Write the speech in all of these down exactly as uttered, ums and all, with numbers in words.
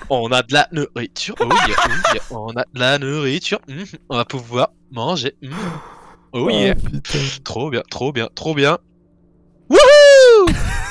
On a de la nourriture. Oh yeah, oh yeah. On a de la nourriture. Mmh. On va pouvoir manger. Mmh. Oh yeah. putain. Trop bien, trop bien, trop bien. Wouhou!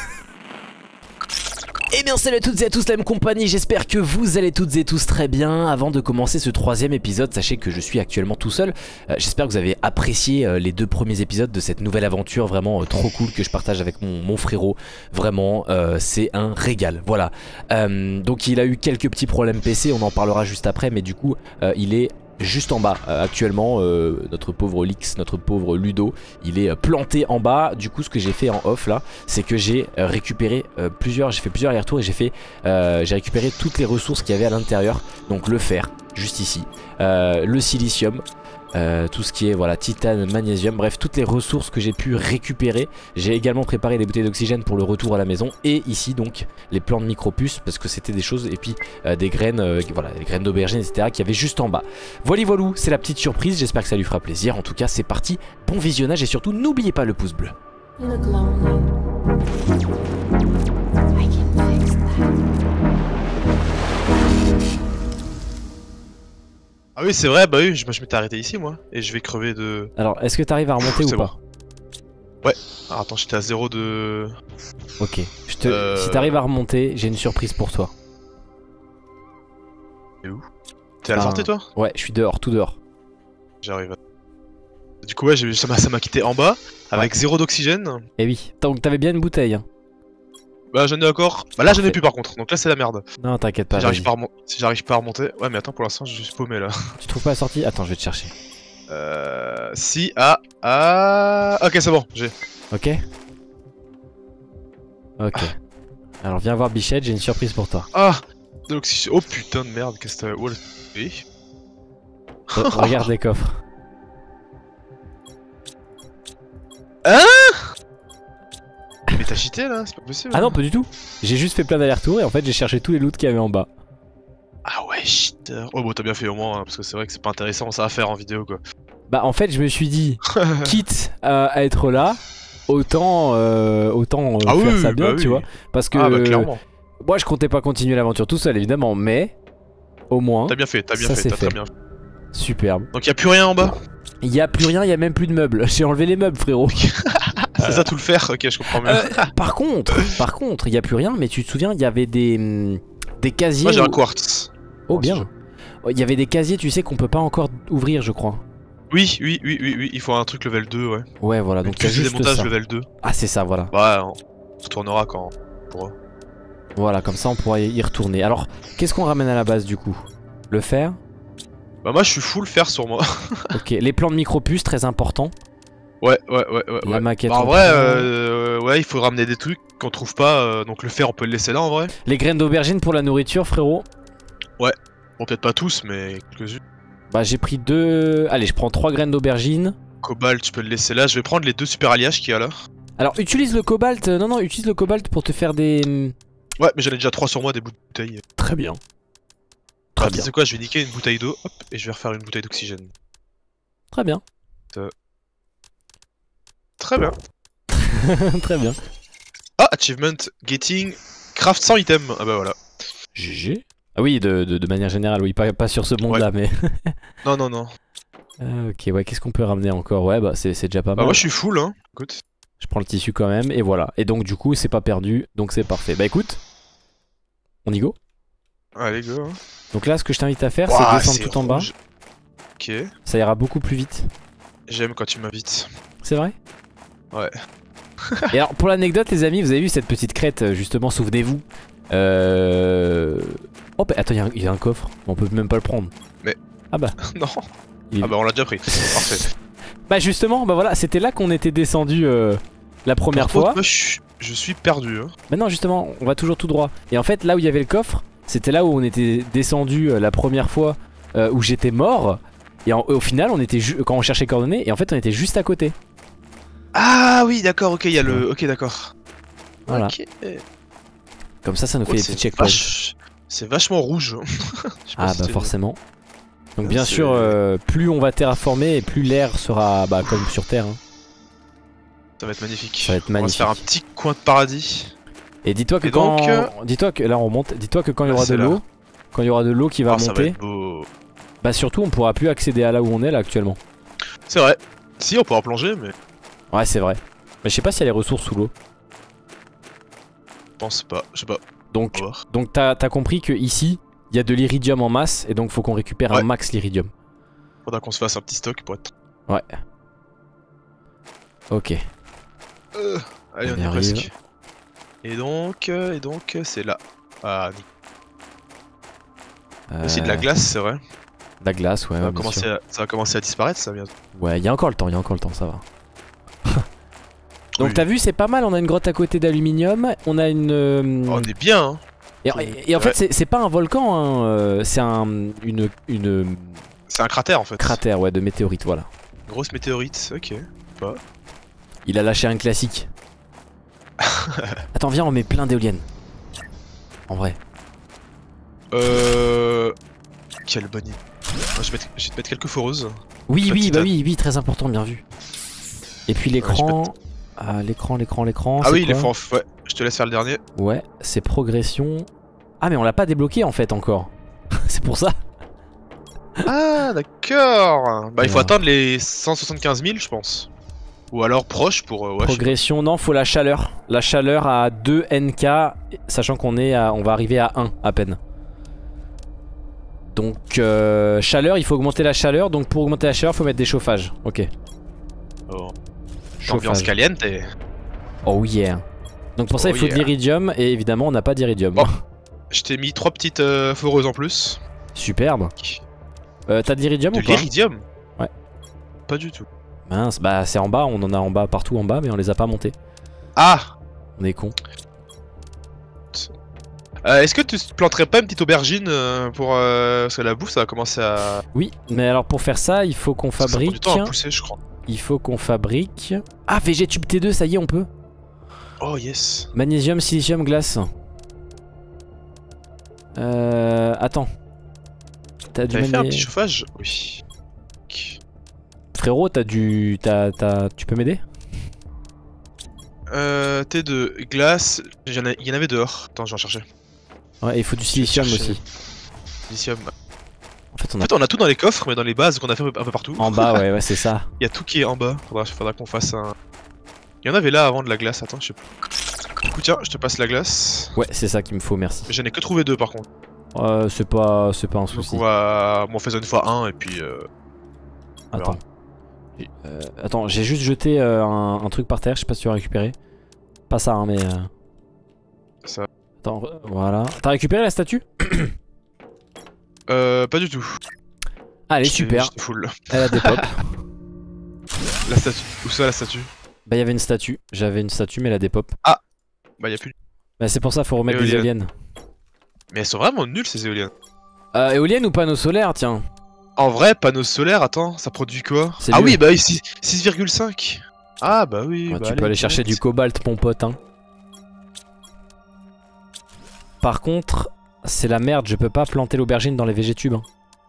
Eh bien salut à toutes et à tous la même compagnie, j'espère que vous allez toutes et tous très bien. Avant de commencer ce troisième épisode, sachez que je suis actuellement tout seul. euh, J'espère que vous avez apprécié euh, les deux premiers épisodes de cette nouvelle aventure vraiment euh, trop cool que je partage avec mon, mon frérot. Vraiment euh, c'est un régal, voilà. euh, Donc il a eu quelques petits problèmes P C, on en parlera juste après. Mais du coup euh, il est juste en bas euh, actuellement, euh, notre pauvre Lix, notre pauvre Ludo, il est euh, planté en bas. Du coup ce que j'ai fait en off là, c'est que j'ai euh, récupéré euh, plusieurs, j'ai fait plusieurs allers-retours et j'ai fait, euh, j'ai récupéré toutes les ressources qu'il y avait à l'intérieur. Donc le fer, juste ici, euh, le silicium, euh, tout ce qui est voilà titane, magnésium, bref toutes les ressources que j'ai pu récupérer. J'ai également préparé des bouteilles d'oxygène pour le retour à la maison. Et ici donc les plants de micropuces, parce que c'était des choses, et puis euh, des graines, euh, voilà, des graines d'aubergine, et cetera qui y avait juste en bas. Voilà voilou, c'est la petite surprise, j'espère que ça lui fera plaisir. En tout cas c'est parti, bon visionnage et surtout n'oubliez pas le pouce bleu. Ah oui, c'est vrai, bah oui, je, je m'étais arrêté ici moi. Et je vais crever de. Alors est-ce que t'arrives à remonter ou bon. pas? Ouais. Alors, attends, j'étais à zéro de. Ok, je te... Euh... si t'arrives à remonter, j'ai une surprise pour toi. T'es où? T'es à la Ah. sortie toi? Ouais, je suis dehors, tout dehors. J'arrive. À... Du coup, ouais, ça m'a quitté en bas, avec ouais. zéro d'oxygène. Et oui, donc t'avais bien une bouteille. Hein. Bah j'en ai encore. Bah là j'en ai plus par contre, donc là c'est la merde. Non t'inquiète pas. Si j'arrive pas, rem... si pas à remonter. Ouais mais attends, pour l'instant je suis paumé là. Tu trouves pas la sortie? Attends, je vais te chercher. Euh... Si, ah, ah... Ok c'est bon, j'ai. Ok. Ok. Alors viens voir Bichette, j'ai une surprise pour toi. Ah, de l'oxygène. Oh putain de merde, qu'est-ce que t'as... Oh, oui. Regarde les coffres. Hein? Mais t'as cheaté là, c'est pas possible. Ah non, pas du tout. J'ai juste fait plein d'allers-retours et en fait j'ai cherché tous les loots qu'il y avait en bas. Ah ouais, cheater. Oh bon, t'as bien fait au moins, hein, parce que c'est vrai que c'est pas intéressant ça à faire en vidéo quoi. Bah en fait je me suis dit, quitte à, à être là, autant, euh, autant euh, ah faire oui, ça bien, bah tu oui. vois. Parce que ah bah clairement. Moi je comptais pas continuer l'aventure tout seul évidemment, mais au moins. T'as bien fait, t'as bien ça fait, t'as fait. très bien fait. Superbe. Donc y'a plus rien en bas? Il y a plus rien, il y a même plus de meubles. J'ai enlevé les meubles frérot. C'est ça tout le faire, ok je comprends mieux. Euh, par contre, par contre, il y a plus rien, mais tu te souviens, il y avait des des casiers. Moi j'ai où... un quartz. Oh bien. Il y avait des casiers, tu sais, qu'on peut pas encore ouvrir, je crois. Oui, oui, oui, oui, oui, il faut un truc level deux, ouais. Ouais, voilà, donc il y a juste démontage ça. level deux. Ah, c'est ça, voilà. Ouais, on retournera quand on pourra. Voilà, comme ça on pourra y retourner. Alors, qu'est-ce qu'on ramène à la base du coup? Le fer? Bah moi je suis full fer sur moi. Ok, les plans de micropuces, très important. Ouais, ouais, ouais, ouais. La ouais. maquette. Bah, en vrai, euh, ouais, il faut ramener des trucs qu'on trouve pas, euh, donc le fer on peut le laisser là en vrai. Les graines d'aubergine pour la nourriture, frérot. Ouais, bon peut-être pas tous, mais quelques-unes. Bah j'ai pris deux... Allez, je prends trois graines d'aubergine. Cobalt, tu peux le laisser là, je vais prendre les deux super alliages qu'il y a là. Alors utilise le cobalt, non non, utilise le cobalt pour te faire des... Ouais, mais j'en ai déjà trois sur moi, des bouteilles. Très bien. Très ah, bien. C'est quoi, je vais niquer une bouteille d'eau, hop, et je vais refaire une bouteille d'oxygène. Très bien. Euh... Très bien. Très bien. Ah, achievement, getting, craft sans item. Ah bah voilà. G G. Ah oui, de, de, de manière générale, oui, pas, pas sur ce monde-là, ouais. mais... non, non, non. Euh, ok, ouais, qu'est-ce qu'on peut ramener encore? Ouais, bah c'est déjà pas mal. Bah moi je suis full, hein, écoute. Je prends le tissu quand même, et voilà. Et donc du coup, c'est pas perdu, donc c'est parfait. Bah écoute, on y go? Allez, go. Hein. Donc là, ce que je t'invite à faire, c'est wow, descendre tout rouge. En bas. Ok. Ça ira beaucoup plus vite. J'aime quand tu m'invites. C'est vrai? Ouais. Et alors, pour l'anecdote, les amis, vous avez vu cette petite crête, justement, souvenez-vous. Euh... Oh, bah attends, il y, y a un coffre. On peut même pas le prendre. Mais... Ah bah. non. Il... Ah bah on l'a déjà pris. Parfait. Bah justement, bah voilà, c'était là qu'on était descendu euh, la première Par fois. Contre, moi, je, je suis perdu. Hein. Bah non, justement, on va toujours tout droit. Et en fait, là où il y avait le coffre, c'était là où on était descendu euh, la première fois euh, où j'étais mort. Et en, au final, on était quand on cherchait coordonnées, et en fait, on était juste à côté. Ah oui, d'accord, ok, il y a le. Ok, d'accord. Voilà. Okay. Comme ça, ça nous oh, fait des petits checkpoints. Vache... C'est vachement rouge. Ah bah forcément. Donc bien sûr, euh, plus on va terraformer et plus l'air sera bah, comme sur Terre. Hein. Ça va être magnifique. Ça va être magnifique. On va se faire un petit coin de paradis. Et dis-toi que et quand, donc, euh... dis-toi que là on monte. Dis-toi que quand il y là, aura de l'eau, Quand il y aura de l'eau qui va Ah, ça va monter. être beau. Bah surtout on pourra plus accéder à là où on est là actuellement. C'est vrai. Si, on pourra plonger, mais Ouais c'est vrai. Mais je sais pas s'il y a les ressources sous l'eau. je pense pas. Je sais pas. Donc, On va voir. donc t'as t'as compris que ici il y a de l'iridium en masse et donc faut qu'on récupère Ouais. un max l'iridium. Faudra qu'on se fasse un petit stock pour être. Ouais. Ok. Euh, allez, On on y y est arrive. presque. Et donc, euh, et donc, c'est là. Ah, ni- Euh, aussi de la glace, c'est vrai. La glace, ouais. Ça ouais, va, bien commencer sûr. à, ça va commencer à disparaître, ça bientôt. Ouais, il y a encore le temps, il y a encore le temps, ça va. Donc Oui. t'as vu, c'est pas mal, on a une grotte à côté d'aluminium, on a une... euh, Oh, on est bien, hein. et, et- et en Ouais. fait c'est c'est pas un volcan, hein, euh, c'est un, une, une C'est un cratère en fait. cratère ouais, de météorite, voilà. Grosse météorite, ok. Il a lâché un classique. Attends, viens, on met plein d'éoliennes. En vrai. Euh. Quelle bonne idée. Moi, je, vais mettre- je vais te mettre quelques foreuses. Oui, oui, Petit bah tas. oui, oui, très important, bien vu. Et puis l'écran... Ah, l'écran, l'écran, l'écran... Ah c'est oui, les quoi foreuses. Ouais, je te laisse faire le dernier. Ouais, c'est progression... Ah mais on l'a pas débloqué en fait encore. C'est pour ça. Ah, d'accord. Bah, il faut Alors. atteindre les cent soixante-quinze mille, je pense. Ou alors proche pour. Euh, ouais, je sais Progression, non, faut la chaleur. La chaleur à deux N K, sachant qu'on est à, on va arriver à un à peine. Donc euh, chaleur, il faut augmenter la chaleur. Donc pour augmenter la chaleur, faut mettre des chauffages. Ok. pas. Oh. Ambiance Chauffage. caliente. Et... Oh yeah. Donc pour ça, Oh il faut de yeah. l'iridium et évidemment, on n'a pas d'iridium. Bon. Je t'ai mis trois petites euh, foreuses en plus. Superbe. Euh, T'as de l'iridium De ou pas? l'iridium. Ouais. Pas du tout. Mince, bah c'est en bas. On en a en bas partout en bas, mais on les a pas montés. Ah. On est con. Euh, Est-ce que tu planterais pas une petite aubergine euh, pour euh, parce que la bouffe ça va commencer à. Oui, mais alors pour faire ça, il faut qu'on Ça prend du fabrique. temps à pousser, je crois. Il faut qu'on fabrique. Ah, Végétube T deux, ça y est, on peut. Oh yes. Magnésium, silicium, glace. Euh. Attends. T'as du T'avais fait un magné- petit chauffage? Oui. Frérot, t'as du. T'as. t'as- Tu peux m'aider? Euh, T deux, glace, il y, en a- il y en avait dehors. Attends, je vais en chercher. Ouais, il faut du silicium chercher. aussi. Lithium. En fait, on En a. fait, on a tout dans les coffres, mais dans les bases qu'on a fait un peu, un peu partout. En bas, ouais, ouais, c'est ça. Il y a tout qui est en bas. Faudra, faudra qu'on fasse un. Il y en avait là avant de la glace. Attends, je sais plus. Du coup, tiens, je te passe la glace. Ouais, c'est ça qu'il me faut, merci. Mais j'en ai que trouvé deux par contre. Euh, c'est pas. C'est pas un Donc souci. on va. Bon, on fait une fois un et puis. Euh... on verra. Attends. J'ai- euh, attends, j'ai juste jeté euh, un, un truc par terre, je sais pas si tu as récupéré. Pas ça, hein, mais. euh, Ça. Attends, re- voilà. T'as récupéré la statue? Euh, pas du tout. Allez, J'étais- super. j'étais full. Elle a des pop. La statue. Où ça la statue? Bah, il y avait une statue. J'avais une statue, mais elle a des pop. Bah, y a plus. Bah, c'est pour ça, faut remettre des Éolienne. éoliennes. Mais elles sont vraiment nulles ces éoliennes. Euh, éolienne ou panneau solaire, tiens. En vrai, panneau solaire, attends, ça produit quoi? C'est Ah mieux. oui, bah oui, six virgule cinq. Ah bah oui. Ouais, bah tu allez, peux aller chercher du direct. cobalt, mon pote, hein. Par contre, c'est la merde, je peux pas planter l'aubergine dans les végétubes. Hein.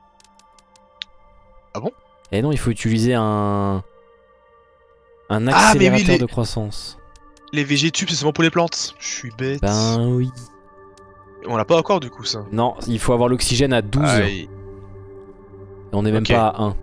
Ah bon? Et non, il faut utiliser un... Un Ah, mais oui, accélérateur les- de croissance. Les végétubes, c'est seulement pour les plantes. Je suis bête. Ben oui. On l'a pas encore du coup ça. Non, il faut avoir l'oxygène à douze. Aïe. Et on est même Ok. pas à un.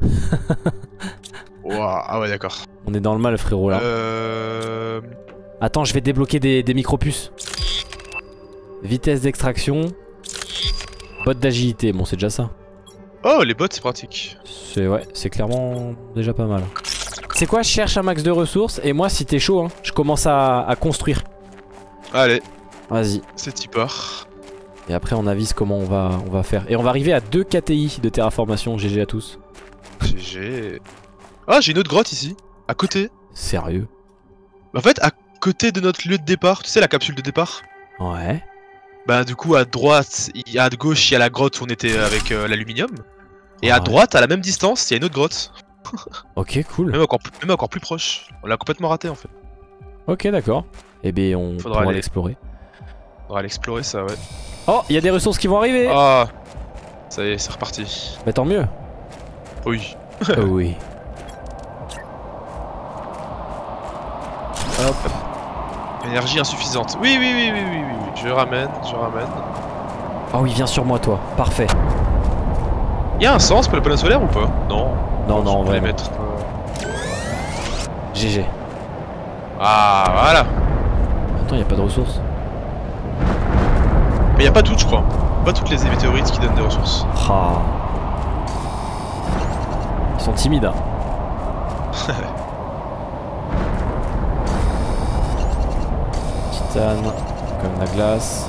Ouah, ah ouais, d'accord. On est dans le mal, frérot, là. Euh... Attends, je vais débloquer des, des micro-puces. Vitesse d'extraction. Botte d'agilité, bon c'est déjà ça. Oh, les bots, c'est pratique. C'est ouais, c'est clairement déjà pas mal. C'est quoi, je cherche un max de ressources et moi si t'es chaud, hein, je commence à, à construire. Allez, Vas-y. c'est y part. Et après on avise comment on va, on va faire. Et on va arriver à deux K T I de terraformation, G G à tous. G G. Ah, j'ai une autre grotte ici, à côté. Sérieux? En fait, à côté de notre lieu de départ, tu sais la capsule de départ? Ouais. Bah du coup à droite, il y a à gauche, il y a la grotte où on était avec euh, l'aluminium. Et à Ouais. droite, à la même distance, il y a une autre grotte. Ok, cool. Même encore, plus- même encore plus proche. On l'a complètement raté en fait. Ok, d'accord. Et bien on Faudra pourra aller. l'explorer. On va l'explorer ça, ouais. Oh, il y a des ressources qui vont arriver. Ah, ça y est, c'est reparti. Bah tant mieux. Oui. Oh oui. Hop. Énergie insuffisante. Oui, oui, oui, oui, oui, oui, oui. Je ramène, je ramène. Oh oui, viens sur moi toi, parfait. Y'a un sens pour le panneau solaire ou pas? Non. Non, non, en vrai. Les mettre. G G. Ah, voilà. Attends, y'a pas de ressources. Mais y'a pas toutes, je crois. Pas toutes les météorites qui donnent des ressources. Ah. Ils sont timides, hein. Titane, comme la glace.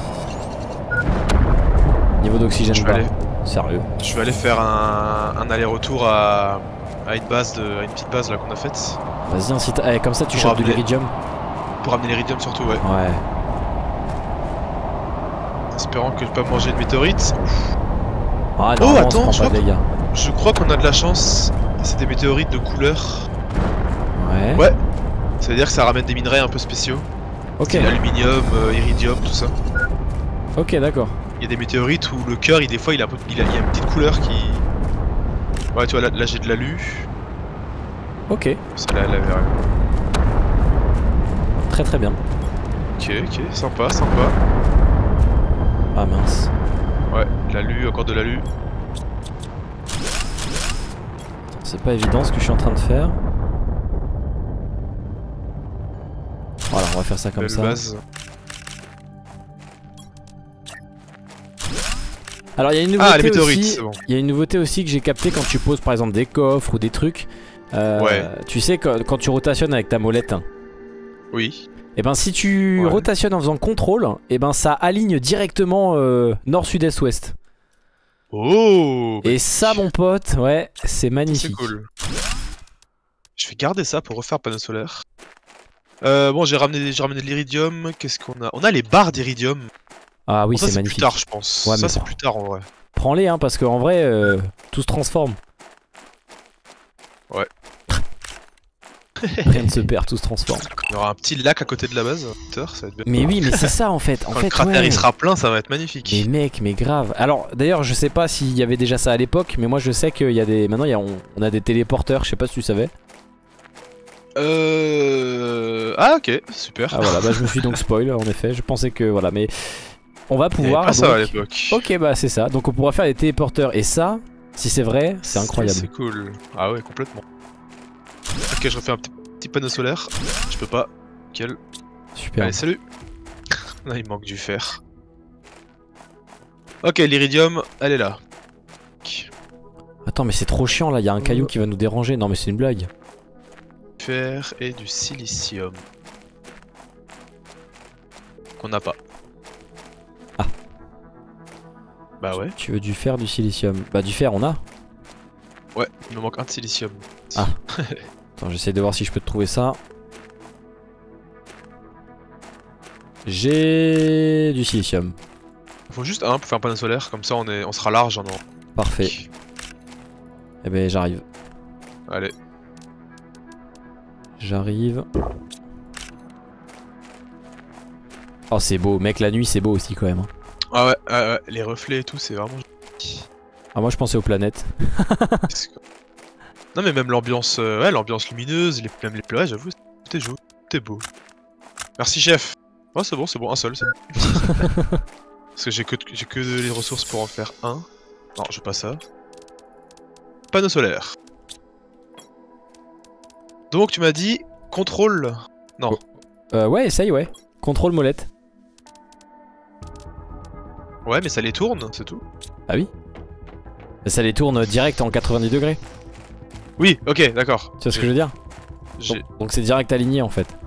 Niveau d'oxygène Je vais bas. aller- Sérieux. Je vais aller faire un, un aller-retour à... à une base de... à une petite base là qu'on a faite. Vas-y, incite. Eh, comme ça tu Pour chopes du ramener- l'iridium. Pour ramener l'iridium surtout, ouais. Ouais. Espérant que je peux pas manger une météorite. Ah Oh, non, on attends, se prend je pas crois de dégâts. Je crois qu'on a de la chance. C'est des météorites de couleur. Ouais. Ouais. Ça veut dire que ça ramène des minerais un peu spéciaux. Ok. Aluminium, euh, iridium, tout ça. Ok, d'accord. Il y a des météorites où le cœur, il, des fois, il a, un peu- il, a, il y a une petite couleur qui... Ouais, tu vois, là, là j'ai de l'alu. Ok. Celle-là, elle avait rien. Très très bien. Ok, ok, sympa, sympa. Ah mince. Ouais, de l'alu, encore de l'alu. C'est pas évident ce que je suis en train de faire. Voilà, on va faire ça comme Belle ça. base. Alors il y a une nouveauté Ah, les météorites, aussi. c'est bon. Il y a une nouveauté aussi que j'ai capté quand tu poses par exemple des coffres ou des trucs. Euh, Ouais. Tu sais quand, quand tu rotationnes avec ta molette. Oui. Et ben si tu Ouais. rotationnes en faisant contrôle, et ben ça aligne directement euh, nord, sud, est, ouest. Oh Et ça mon pote, ouais, c'est c'est magnifique. cool. Je vais garder ça pour refaire panneau solaire. Euh, bon, j'ai ramené, j'ai ramené de l'iridium. Qu'est-ce qu'on a? On a les barres d'iridium. Ah oui, Bon, ça, c'est c'est magnifique. plus tard, je pense. Ouais, ça, mais c'est bon. plus tard en vrai. Prends-les hein, parce qu'en vrai, euh, tout se transforme. Ouais. Rien ne se perd, tout se transforme. Il y aura un petit lac à côté de la base. Twitter, ça va être bien. Mais oui, mais c'est ça en fait. En Quand fait, le cratère ouais. il sera plein, ça va être magnifique. Mais mec, mais grave. Alors d'ailleurs, je sais pas s'il y avait déjà ça à l'époque, mais moi je sais qu'il y a des. Maintenant, il y a... on... on a des téléporteurs. Je sais pas si tu savais. Euh... Ah ok, super. Ah voilà, bah je me suis donc spoil en effet. Je pensais que voilà, mais on va Il y avait pouvoir. pas ça à donc- l'époque. Ok, bah c'est ça. Donc on pourra faire des téléporteurs et ça, si c'est vrai, c'est incroyable. C'est cool. Ah ouais, complètement. Ok, je refais un petit, petit panneau solaire. Je peux pas. Nickel. Super. Allez, salut. Là, il manque du fer. Ok, l'iridium, elle est là. Attends, mais c'est trop chiant là. Il y a un caillou qui va nous déranger. Non, mais c'est une blague. Fer et du silicium. Qu'on n'a pas. Ah. Bah ouais. Tu veux du fer, du silicium? Bah du fer, on a. Ouais, il me manque un de silicium. Ah. Attends, j'essaie de voir si je peux te trouver ça. J'ai du silicium. Faut juste un pour faire un panneau solaire, comme ça on, est, on sera large en or. Parfait. Eh ben j'arrive. Allez. J'arrive. Oh c'est beau, mec, la nuit c'est beau aussi quand même. hein. Ah ouais, ouais, ouais, les reflets et tout, c'est vraiment joli. Ah moi je pensais aux planètes. Non mais même l'ambiance, euh, ouais, l'ambiance lumineuse, les, même les plats, j'avoue, tout est joli, tout est beau. Merci chef. Oh c'est bon, c'est bon, un seul, c'est bon. Parce que j'ai que, j'ai que les ressources pour en faire un. Non, je veux pas ça. Panneau solaire. Donc tu m'as dit contrôle. Non. Euh ouais, essaye, ouais. Contrôle molette. Ouais, mais ça les tourne, c'est tout. Ah oui. Ça les tourne direct en quatre-vingt-dix degrés. Oui, ok, d'accord. Tu vois ce que je veux dire? J'ai- Donc donc c'est direct aligné en fait.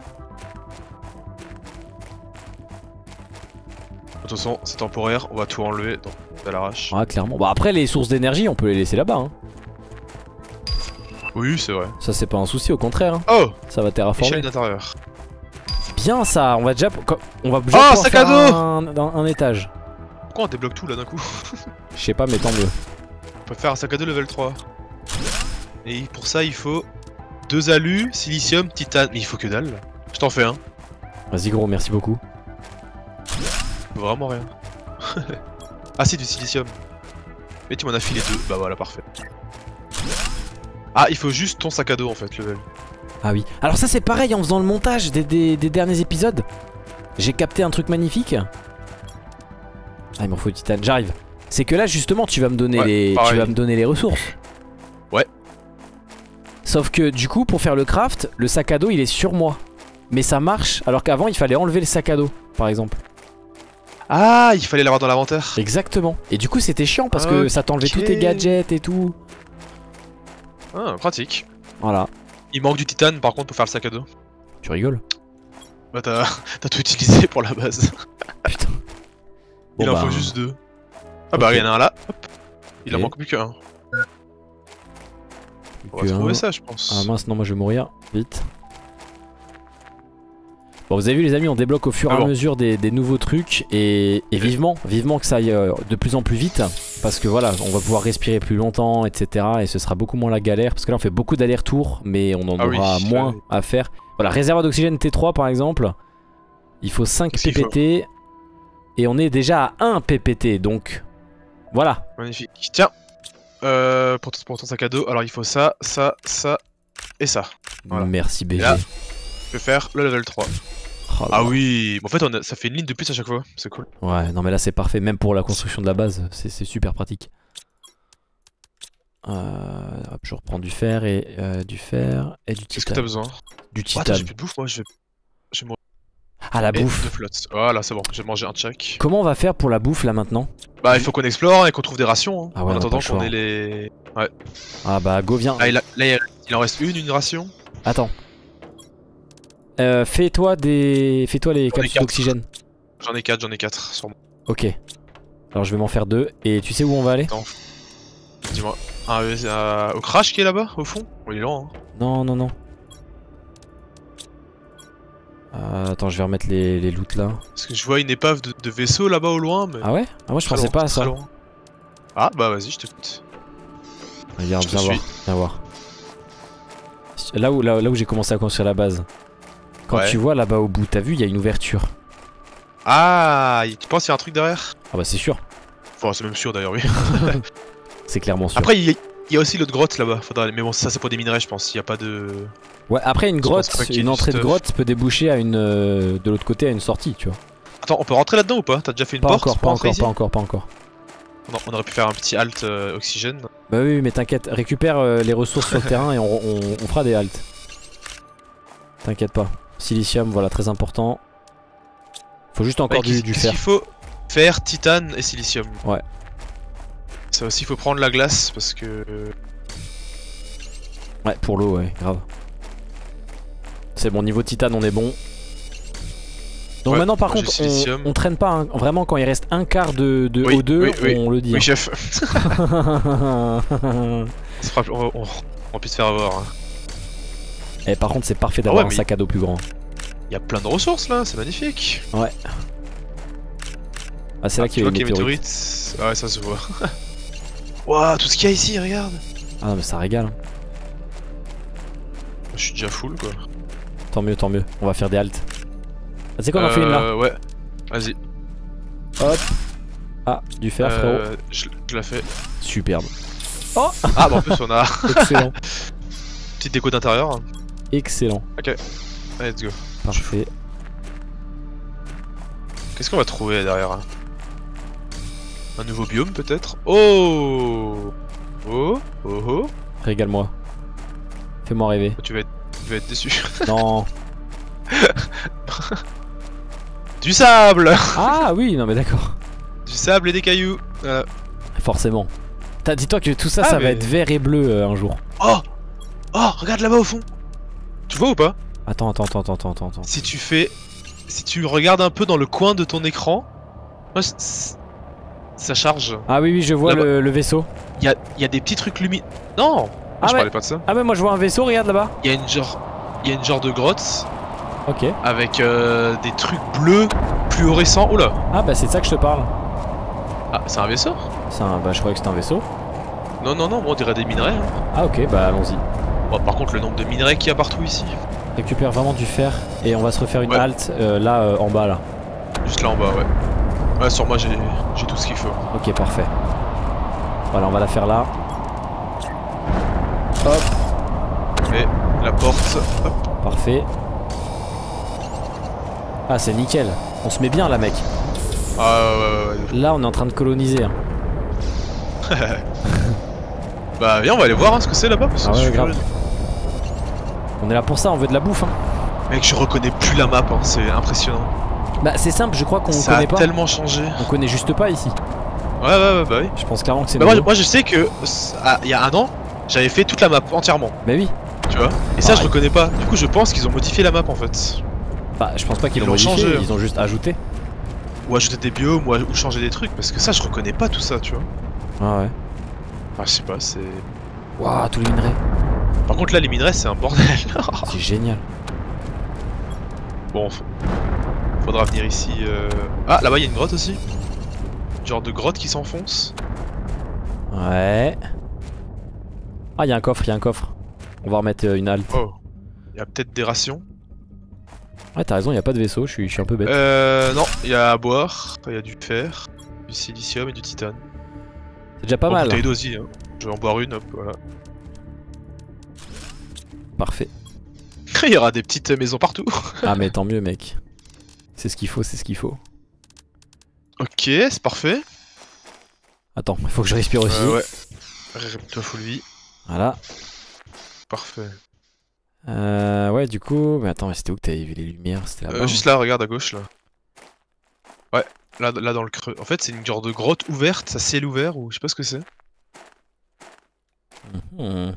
De toute façon, c'est temporaire, on va tout enlever donc, à l'arrache. Ah clairement. Bah après les sources d'énergie on peut les laisser là-bas. Hein. Oui, c'est vrai. Ça c'est pas un souci, au contraire. Hein. Oh, Ça va terraformer. échelle d'intérieur. Bien ça, on va déjà. On va déjà Oh, pouvoir sac faire à dos un, un, un étage. Pourquoi on débloque tout là d'un coup? Je sais pas, mais tant mieux. On peut faire un sac à dos level trois. Et pour ça, il faut deux alus, silicium, titane. Mais il faut que dalle. Je t'en fais un. Vas-y gros, merci beaucoup. Faut vraiment rien. Ah, c'est du silicium. Mais tu m'en as filé deux. Bah voilà, parfait. Ah, il faut juste ton sac à dos en fait, level. Ah oui. Alors ça c'est pareil en faisant le montage des, des, des derniers épisodes. J'ai capté un truc magnifique. Ah, il m'en faut du titane, j'arrive. C'est que là justement tu vas me donner ouais, les pareil. tu vas me donner les ressources. Ouais. Sauf que du coup pour faire le craft, le sac à dos il est sur moi. Mais ça marche alors qu'avant il fallait enlever le sac à dos par exemple. Ah, il fallait l'avoir dans l'inventaire. Exactement. Et du coup c'était chiant parce que Ok. ça t'enlevait tous tes gadgets et tout. Ah, pratique. Voilà. Il manque du titane par contre pour faire le sac à dos. Tu rigoles? Bah t'as tout utilisé pour la base. Putain. Il Bon, en bah, faut juste deux. Ah bah ok. il y en a un là. Hop. Il en Ok. manque plus qu'un. On va que trouver un. ça je pense. Ah mince, non, moi je vais mourir. Vite. Bon, vous avez vu les amis, on débloque au fur et Ah à bon. mesure des, des nouveaux trucs et, et vivement, vivement que ça aille euh, de plus en plus vite parce que voilà, on va pouvoir respirer plus longtemps, et cetera. Et ce sera beaucoup moins la galère parce que là on fait beaucoup d'allers-retours mais on en Ah oui, aura ouais. moins à faire. Voilà, réservoir d'oxygène T trois par exemple, il faut cinq Qu'est-ce qu'il ppt et on est déjà à un ppt donc voilà. Magnifique. Tiens. Euh, pour, ton, pour ton sac à dos, alors il faut ça, ça, ça et ça. Voilà. Merci B G. Et là, je vais faire le level trois. Oh là Ah là. oui, en fait on a- ça fait une ligne de plus à chaque fois, c'est cool. Ouais, non mais là c'est parfait, même pour la construction de la base, c'est c'est super pratique. Euh, hop, je reprends du fer et euh, du fer et du Qu'est-ce que t'as titane. besoin? Du Oh, attends, j'ai titane. plus de bouffe, moi je vais... Je vais mourir. Ah la Et bouffe. deux flottes. Voilà, c'est bon, j'ai mangé un check. Comment on va faire pour la bouffe là maintenant? Bah il faut qu'on explore et qu'on trouve des rations, hein, Ah ouais, on en a pas attendant le choix. qu'on ait les... Ouais. Ah bah go viens. Là, il, a- là, il il en reste une, une ration. Attends. Euh, fais-toi des... Fais-toi les J'en ai capsules quatre. d'oxygène. J'en ai quatre, j'en ai quatre sur moi. Ok. Alors je vais m'en faire deux. Et tu sais où on va aller? Attends. Dis-moi. Ah, euh, euh, au crash qui est là-bas, au fond? Oh, il est lent, hein. Non, non, non. Euh, attends, je vais remettre les, les loots là. Parce que je vois une épave de, de vaisseau là-bas au loin, mais... Ah ouais? Ah moi je Très pensais loin, pas à très ça. loin. Ah bah vas-y, je t'écoute. Regarde, Je te viens voir. suis. Viens voir. Là où, là, là où j'ai commencé à construire la base. Quand Ouais. tu vois là-bas au bout, t'as vu, il y a une ouverture. Ah, tu penses qu'il y a un truc derrière? Ah bah c'est sûr. Enfin, c'est même sûr d'ailleurs, oui. C'est clairement sûr. Après, il y, a- il y a aussi l'autre grotte là-bas. Faudra... Mais bon, ça c'est pour des minerais, je pense. Il y a pas de... Ouais, après une Je pense grotte, pas qu'il y ait une du entrée de stuff. grotte peut déboucher à une euh, de l'autre côté à une sortie, tu vois. Attends, on peut rentrer là-dedans ou pas? T'as déjà fait une Pas porte encore, pour pas rentrer encore, ici? pas encore, pas encore. Non, on aurait pu faire un petit halt euh, oxygène. Bah oui, mais t'inquiète, récupère euh, les ressources sur le terrain et on, on- on fera des haltes. T'inquiète pas. Silicium, voilà, très important. Faut juste encore Ouais, du, qu'est-ce- du qu'est-ce fer. qu'il faut? Fer, titane et silicium. Ouais. Ça aussi, il faut prendre la glace parce que... Ouais, pour l'eau, ouais, grave. C'est bon, niveau titane, on est bon. Donc Ouais, maintenant, par moi, j'ai contre, silicium. on, on traîne pas. Hein. Vraiment, quand il reste un quart de, de Oui, O deux, oui, oui. on le dit. Oui, hein. chef. on, se fera- on, on, on peut se faire avoir. hein. Et par contre, c'est parfait d'avoir Ah ouais, un mais- sac à dos plus grand. Il y a plein de ressources là, c'est magnifique. Ah, c'est là Ah, qu'il y tu a vois les qu'il y a les météorites. météorites. Ouais, ça se voit. Waouh, tout ce qu'il y a ici, regarde. Ah non, mais ça régale. hein. Je suis déjà full quoi. Tant mieux, tant mieux. On va faire des haltes. Ah, tu sais quoi, on en fait une là. Euh, Ouais, vas-y. Hop. Ah, du fer, frérot. Euh, je, je la fais. Superbe. Ah, bah en plus on a Excellent. petite déco d'intérieur. Excellent. Allez, let's go. Parfait. Qu'est-ce qu'on va trouver derrière? hein Un nouveau biome peut-être? Oh Oh Oh oh Régale-moi. Fais-moi rêver. Tu vas être, tu vas être déçu. Non. Du sable. Ah oui, non mais d'accord. Du sable et des cailloux. Voilà. Forcément. T'as- Dis-toi que tout ça, Ah, ça mais- va être vert et bleu euh, un jour. Oh Oh, regarde là-bas au fond. Tu vois ou pas? Attends, attends, attends, attends, attends, attends. Si tu fais... Si tu regardes un peu dans le coin de ton écran... ouais, c- c- ça charge. Ah oui, oui, je vois Là-bas. le, le vaisseau. Il y a, il y a des petits trucs lumineux... Non Ah Je ouais. parlais pas de ça. Ah mais moi je vois un vaisseau, regarde là-bas. Il y a une genre... Il y a une genre de grotte Ok. avec euh, des trucs bleus fluorescents. Oula. Ah bah c'est de ça que je te parle. Ah, c'est un vaisseau? C'est un... Bah je croyais que c'était un vaisseau. Non, non, non, moi on dirait des minerais. hein. Ah ok, bah allons-y. Bon, par contre, le nombre de minerais qu'il y a partout ici. Récupère vraiment du fer et on va se refaire une Ouais. halte euh, là euh, en bas là. Juste là en bas, ouais. Ouais, sur moi j'ai j'ai tout ce qu'il faut. Ok, parfait. Voilà, on va la faire là. Hop, Et la porte, hop. parfait. Ah, c'est nickel. On se met bien là, mec. Ah ouais, ouais, ouais. Ouais, de fou. Là, on est en train de coloniser. Hein. Bah viens, on va aller voir hein, ce que c'est là-bas. parce que Ah je ouais, suis grave. curieux. On est là pour ça, on veut de la bouffe. Hein. Mec, je reconnais plus la map, hein, c'est impressionnant. Bah, c'est simple, je crois qu'on Ça connaît a pas. tellement changé. On connaît juste pas ici. Ouais, ouais, ouais, bah oui. Je pense clairement que c'est Bah moi, nouveau. moi, je sais que ah, il y a un an, j'avais fait toute la map entièrement, Bah oui. tu vois. Et ça, Pareil. je reconnais pas. Du coup, je pense qu'ils ont modifié la map en fait. Bah, je pense pas qu'ils Ils l'ont l'ont modifié, changé. ils ont juste ajouté. Ou ajouter des biomes, ou, ou changer des trucs. Parce que ça, je reconnais pas tout ça, tu vois. Ah ouais. Enfin, je sais pas, c'est. Waouh, tous les minerais. Par contre, là, les minerais, c'est un bordel. C'est génial. Bon, faut- faudra venir ici. Euh... Ah, là-bas, il y a une grotte aussi. Genre de grotte qui s'enfonce. Ouais. Ah, il y a un coffre, il y a un coffre. On va remettre euh, une halte. Oh. Il y a peut-être des rations. Ouais, t'as raison, il y a pas de vaisseau, je suis, je suis un peu bête. Euh. Non, il y a à boire. Il y a du fer, du silicium et du titane. C'est déjà pas Bon, mal. bouteille d'eau aussi, hein. Je vais en boire une, hop, voilà. Parfait. Il y aura des petites maisons partout. Ah, mais tant mieux, mec. C'est ce qu'il faut, c'est ce qu'il faut. Ok, c'est parfait. Attends, il faut que je respire aussi. Euh, ouais. Toi full vie. Voilà. Parfait. Euh, ouais, du coup. Mais attends, mais c'était où que t'avais vu les lumières? C'était là-bas. Euh, juste là, regarde à gauche là. Ouais, là, là dans le creux. En fait, c'est une genre de grotte ouverte, ça ciel ouvert ou je sais pas ce que c'est. Mhm.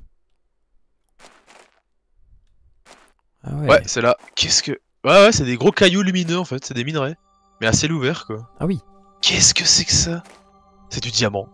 Ah ouais. Ouais, c'est là. Qu'est-ce que. Ouais, ouais, c'est des gros cailloux lumineux en fait, c'est des minerais. Mais à ciel ouvert quoi. Ah oui. Qu'est-ce que c'est que ça? C'est du diamant.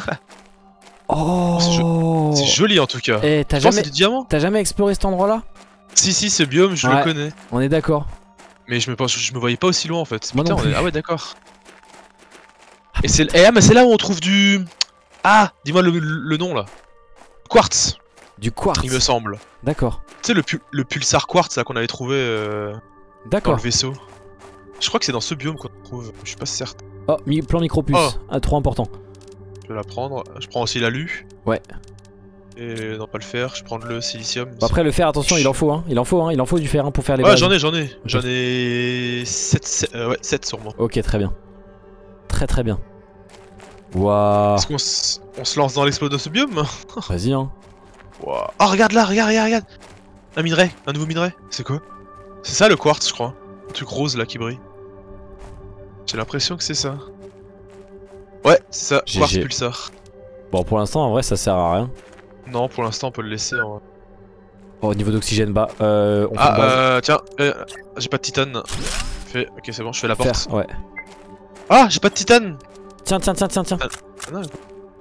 Oh, C'est joli en tout cas. Eh, t'as Je pense que jamais, c'est du diamant. t'as jamais exploré cet endroit-là? Si, si, ce biome, je Ouais. le connais. On est d'accord. Mais je me, pense- je me voyais pas aussi loin en fait. Moi Putain, non on est- plus. Ah ouais, d'accord. Et c'est eh, ah, mais c'est là où on trouve du. Ah, dis-moi le, le nom là. Quartz, Du quartz. il me semble. D'accord. Tu sais, le, pu- le pulsar quartz là qu'on avait trouvé euh, dans D'accord. le vaisseau. Je crois que c'est dans ce biome qu'on trouve. Je suis pas certain. Oh, mi plan micropuce. Oh. Ah, trop important. Je vais la prendre. Je prends aussi l'alu. Ouais. Et non, pas le fer. Je prends le silicium. Bon, après, le fer, attention, il en faut, hein. Il en faut, hein. Il en faut du fer hein, pour faire les Ouais, bases. j'en ai, j'en ai. J'en ai sept, euh, ouais, sept sur moi. Ok, très bien. Très très bien. Waouh. Est-ce qu'on s- on se lance dans l'exploit de ce biome? Vas-y, hein. Waouh. Oh, regarde là, regarde, regarde, regarde. Un minerai, un nouveau minerai. C'est quoi? C'est ça le quartz, je crois. Un truc rose là qui brille. J'ai l'impression que c'est ça. Ouais, c'est ça, G G. quartz pulsar. Bon, pour l'instant, en vrai, ça sert à rien. Non, pour l'instant, on peut le laisser. En... Oh, au niveau d'oxygène bas. Euh, on fait Ah, une base. euh, tiens, euh, j'ai pas de titane. Fais... Ok, c'est bon, je fais la porte. Fer, ouais. Ah, j'ai pas de titane. Tiens, tiens, tiens, tiens, tiens. Ah, non,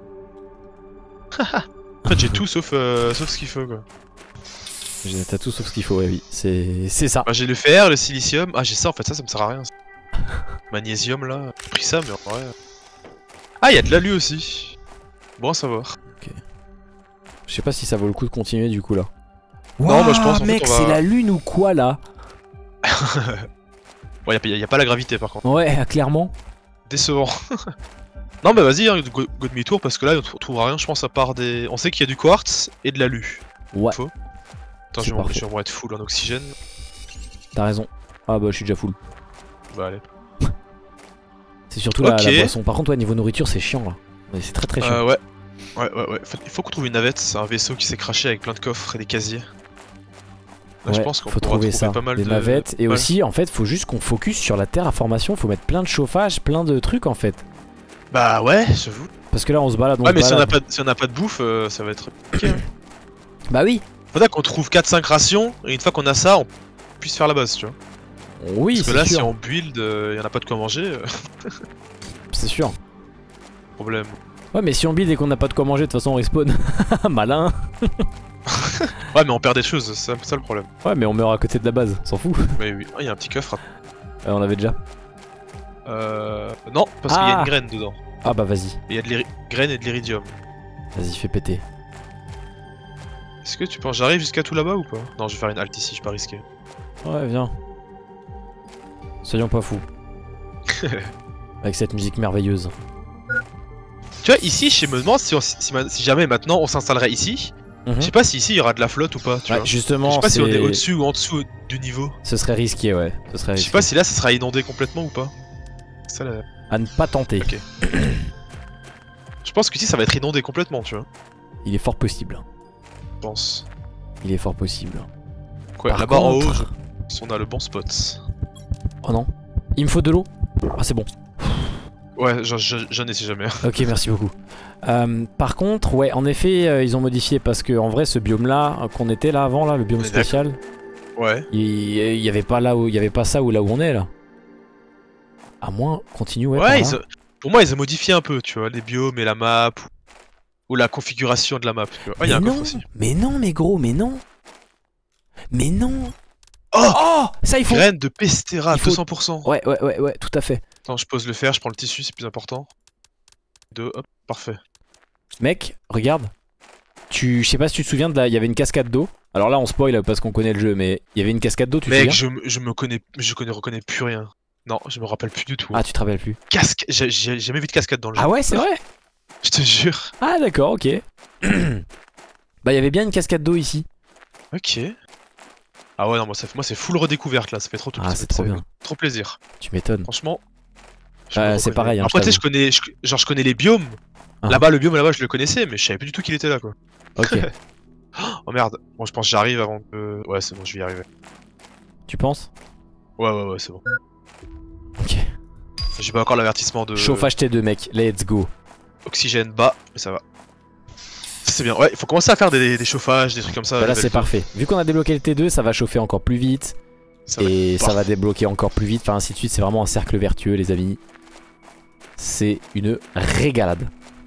en fait, j'ai tout sauf, euh, sauf ce qu'il faut quoi. J'ai- T'as tout sauf ce qu'il faut, ouais, oui. C'est c'est ça. Bah, j'ai le fer, le silicium. Ah, j'ai ça en fait, ça, ça me sert à rien. Ça. Magnésium là. J'ai pris ça, mais en vrai. Ah, il y a de l'alu aussi. Bon à savoir. Je sais pas si ça vaut le coup de continuer du coup là. Non, moi, je pense, en fait, mec, on va- c'est la lune ou quoi là? Bon, y a, y a pas la gravité par contre. Ouais, clairement. Décevant. Non, mais vas-y, hein, go, go demi-tour parce que là, on tr- trouvera rien, je pense, à part des. On sait qu'il y a du quartz et de l'alu. Ouais, Faux. Attends, C'est je vais, parfait. je vais vraiment être full en oxygène. t'as raison. Ah bah je suis déjà full. Bah, allez. C'est surtout la, Ok. la boisson. Par contre, ouais, niveau nourriture, c'est chiant là. Mais c'est très très chiant. Euh, ouais. Ouais, ouais, ouais. Faut- Il faut qu'on trouve une navette. C'est un vaisseau qui s'est craché avec plein de coffres et des casiers. Là, je Ouais, pense qu'on faut pourra trouver trouver ça. pas mal des de. navettes. Et Ouais. aussi, en fait, faut juste qu'on focus sur la terraformation. Faut mettre plein de chauffage, plein de trucs en fait. Bah, ouais, j'avoue. Parce que là, on se balade. On Ouais, se mais si on, a balade. pas, si on a pas de bouffe, euh, ça va être. Ok. Bah oui. Faudrait qu'on trouve quatre cinq rations et une fois qu'on a ça, on puisse faire la base, tu vois. Oui, Parce que c'est là, si sûr. on build, il y en a pas de quoi manger, euh, C'est sûr. problème. Ouais, mais si on build et qu'on n'a pas de quoi manger, de toute façon, on respawn. Malin. Ouais, mais on perd des choses, c'est ça le problème. Ouais, mais on meurt à côté de la base. S'en fout. Mais oui, il y a un petit coffre. Euh, on avait déjà. Euh. Non, parce qu'il y a Ah. une graine dedans. Ah bah vas-y. Il y a de l'iri- graines et de l'iridium. Vas-y, fais péter. Est-ce que tu penses j'arrive jusqu'à tout là-bas ou pas? Non, je vais faire une halte ici, je suis pas risqué. Ouais, viens. Soyons pas fous. Avec cette musique merveilleuse. Tu vois, ici, je me demande si, on- si, ma- si jamais maintenant on s'installerait ici. Mhm. Je sais pas si ici il y aura de la flotte ou pas, tu Ouais, vois. Je justement, sais pas si on est c'est- au-dessus ou en dessous du niveau. ce serait risqué, ouais. Ce serait Je sais risqué. pas si là ça sera inondé complètement ou pas. Ça, la... À ne pas tenter. Ok. Je pense que ici ça va être inondé complètement, tu vois. Il est fort possible. Je pense. Il est fort possible. Quoi, Par là-bas en haut, contre- je pense qu'on a le bon spot. Oh non. Il me faut de l'eau. Ah c'est bon. Ouais, j'en j'en- j'en ai si jamais. Ok, merci beaucoup. Euh, par contre, ouais, en effet, euh, ils ont modifié parce que en vrai, ce biome-là euh, qu'on était là avant, là, le biome On est spécial, Ouais. il, il y avait pas là où, il y avait pas ça où là où on est là. À moins, continue, ouais. Ouais, par là. ils ont- pour moi ils ont modifié un peu, tu vois, les biomes et la map. Ou, ou la configuration de la map, tu vois. Ah, il y a un mais coffre non, aussi. mais non, mais gros, mais non. Mais non. Oh, Oh, ça il faut. Graines de Pestera, il faut- deux cents pour cent. Ouais, ouais, ouais, ouais, tout à fait. Attends, je pose le fer, je prends le tissu, c'est plus important. Deux, hop, parfait. Mec, regarde. Tu, je sais pas si tu te souviens de là, il y avait une cascade d'eau. Alors là, on spoil parce qu'on connaît le jeu, mais il y avait une cascade d'eau, tu te Mec, souviens je, me- je me connais, je connais, reconnais plus rien. Non, je me rappelle plus du tout. Ah, tu te rappelles plus. Casque, j'ai j'ai jamais vu de cascade dans le jeu. Ah ouais, c'est vrai. Je te jure. Ah d'accord, ok. Bah il y avait bien une cascade d'eau ici. Ok. Ah ouais, non, moi, ça fait- moi c'est full redécouverte là, ça fait trop, Ah, ça c'est fait trop bien. trop plaisir. Tu m'étonnes. Franchement. je Euh, me c'est reconnais. pareil, hein, Après, je tu sais, je connais, je- genre, je connais les biomes. Ah. Là-bas, le biome là-bas, je le connaissais, mais je savais plus du tout qu'il était là, quoi. Ok. Oh merde. Bon, je pense que j'arrive avant que. Ouais, c'est bon, je vais y arriver. Tu penses? Ouais, ouais, ouais, c'est bon. Ok. J'ai pas encore l'avertissement de. Chauffage T deux mec, let's go. Oxygène bas, mais ça va. C'est bien. Ouais, il faut commencer à faire des, des chauffages, des trucs comme ça. Bah là level c'est deux. parfait. Vu qu'on a débloqué le T deux, ça va chauffer encore plus vite. Ça va Et être ça va parfait. débloquer encore plus vite. Enfin ainsi de suite, c'est vraiment un cercle vertueux les amis. C'est une régalade.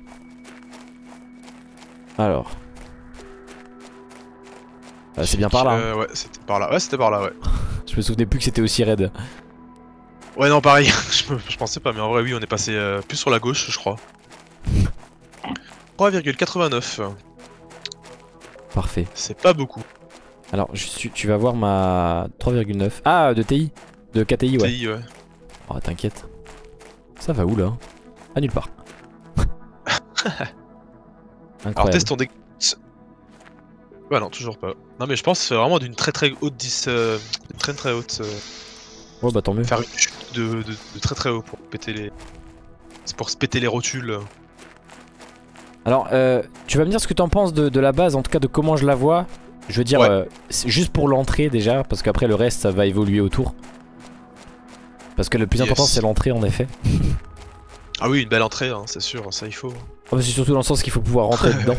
Alors. Euh, c'est bien par là. Hein. Euh, ouais, c'était par là. Ouais, c'était par là, ouais. Je me souvenais plus que c'était aussi raide. Ouais, non, pareil. je, me- je pensais pas, mais en vrai, oui, on est passé euh, plus sur la gauche, je crois. trois virgule quatre-vingt-neuf. Parfait. C'est pas beaucoup. Alors je suis- tu vas voir ma trois virgule neuf. Ah de T I. De K T I ouais. T I, ouais. Oh t'inquiète. Ça va où là? À nulle part. Alors, Incroyable. teste ton dé. Ouais, non, toujours pas. Non, mais je pense que c'est vraiment d'une très très haute dix. Euh, très très haute. Euh, Ouais bah tant mieux. faire une chute de, de, de très très haut pour péter les. C'est pour se péter les rotules. Alors euh, tu vas me dire ce que t'en penses de, de la base, en tout cas de comment je la vois. Je veux dire, Ouais. euh, c'est juste pour l'entrée déjà, parce qu'après le reste ça va évoluer autour. Parce que le plus Yes. important c'est l'entrée en effet. Ah oui, une belle entrée, hein, c'est sûr, ça il faut. Oh, bah, c'est surtout dans le sens qu'il faut pouvoir rentrer dedans.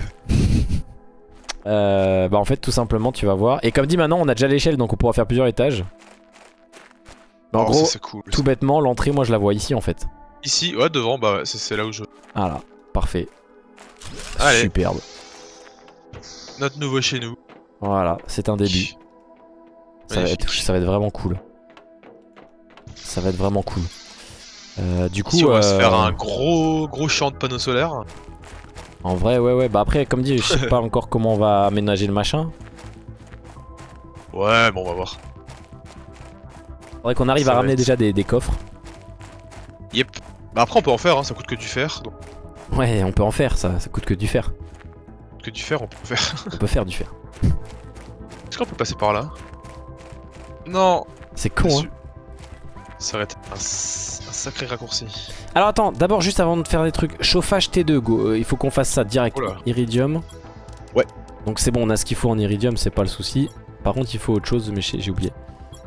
Euh, bah en fait tout simplement tu vas voir. Et comme dit maintenant on a déjà l'échelle donc on pourra faire plusieurs étages. Mais en Oh, gros, ça, c'est cool. tout bêtement l'entrée moi je la vois ici en fait. Ici, ouais, devant, bah ouais, c'est c'est là où je. Voilà, parfait. Allez. Superbe. Notre nouveau chez nous. Voilà, c'est un début. Ça va, Magnifique. être, ça va être vraiment cool. Ça va être vraiment cool. Euh, du coup, Ici, on va se euh, faire un gros gros champ de panneaux solaires. en vrai, ouais, ouais. Bah après, comme dit, je sais pas encore comment on va aménager le machin. Ouais, bon, on va voir. Faudrait qu'on arrive Ça à va ramener être- déjà des, des coffres. Yep. Bah après, on peut en faire, hein, ça coûte que du fer. Donc, Ouais, on peut en faire, ça, ça coûte que du fer. que du fer, on peut en faire. On peut faire du fer. Est-ce qu'on peut passer par là? Non. C'est con, hein. Déçu. Ça aurait été un, s- un sacré raccourci. Alors attends, d'abord, juste avant de faire des trucs, chauffage T deux, go. Euh, il faut qu'on fasse ça direct. Oula. Iridium. Ouais. Donc c'est bon, on a ce qu'il faut en iridium, c'est pas le souci. Par contre, il faut autre chose, mais j'ai j'ai oublié.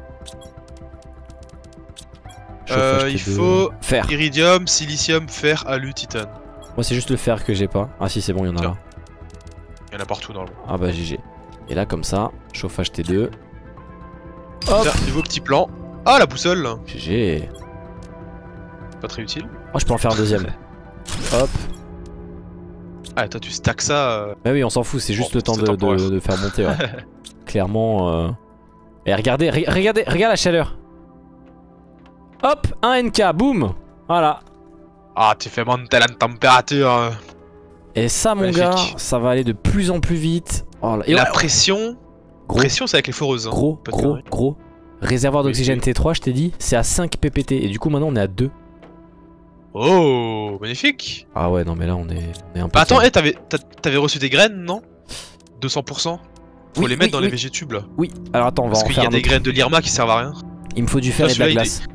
Euh, Chauffage il T deux. faut Fer. iridium, silicium, fer, alu, titane. Moi, c'est juste le fer que j'ai pas. Ah si, c'est bon, il y en a Tiens. là. Il y en a partout dans le monde. Ah bah G G. Et là comme ça, chauffage T deux. Hop. Tiens, nouveau petit plan. Ah, la boussole. G G. Pas très utile. Oh je peux en faire un deuxième. Hop. Ah, toi, tu stacks ça. euh, Bah oui on s'en fout, c'est juste Bon, le temps c'est de, temporaire. de- de faire monter ouais. Clairement euh... Et regardez, re- regardez, regarde la chaleur. Hop, un N K, boum. Voilà. Ah, tu fais monter la température. euh. Et ça mon Magnifique. gars, ça va aller de plus en plus vite. Oh là. Et Et la ouais, pression. gros, Pression, c'est avec les foreuses. hein. gros, Pas de gros, conneries. gros. Réservoir Oui, d'oxygène oui. T trois, je t'ai dit, c'est à cinq P P T. Et du coup maintenant on est à deux. Oh, magnifique. Ah ouais non mais là on est, on est un peu... Bah attends, calme. eh, t'avais t'a- t'avais reçu des graines, non? deux cents pour cent. Faut Oui, les mettre oui, dans oui. les végétubes là. Oui, alors attends on va Parce en qu'il y faire a un des autre. graines de l'Irma qui servent à rien. Il me faut du fer Ça, et de la celui-là, il glace.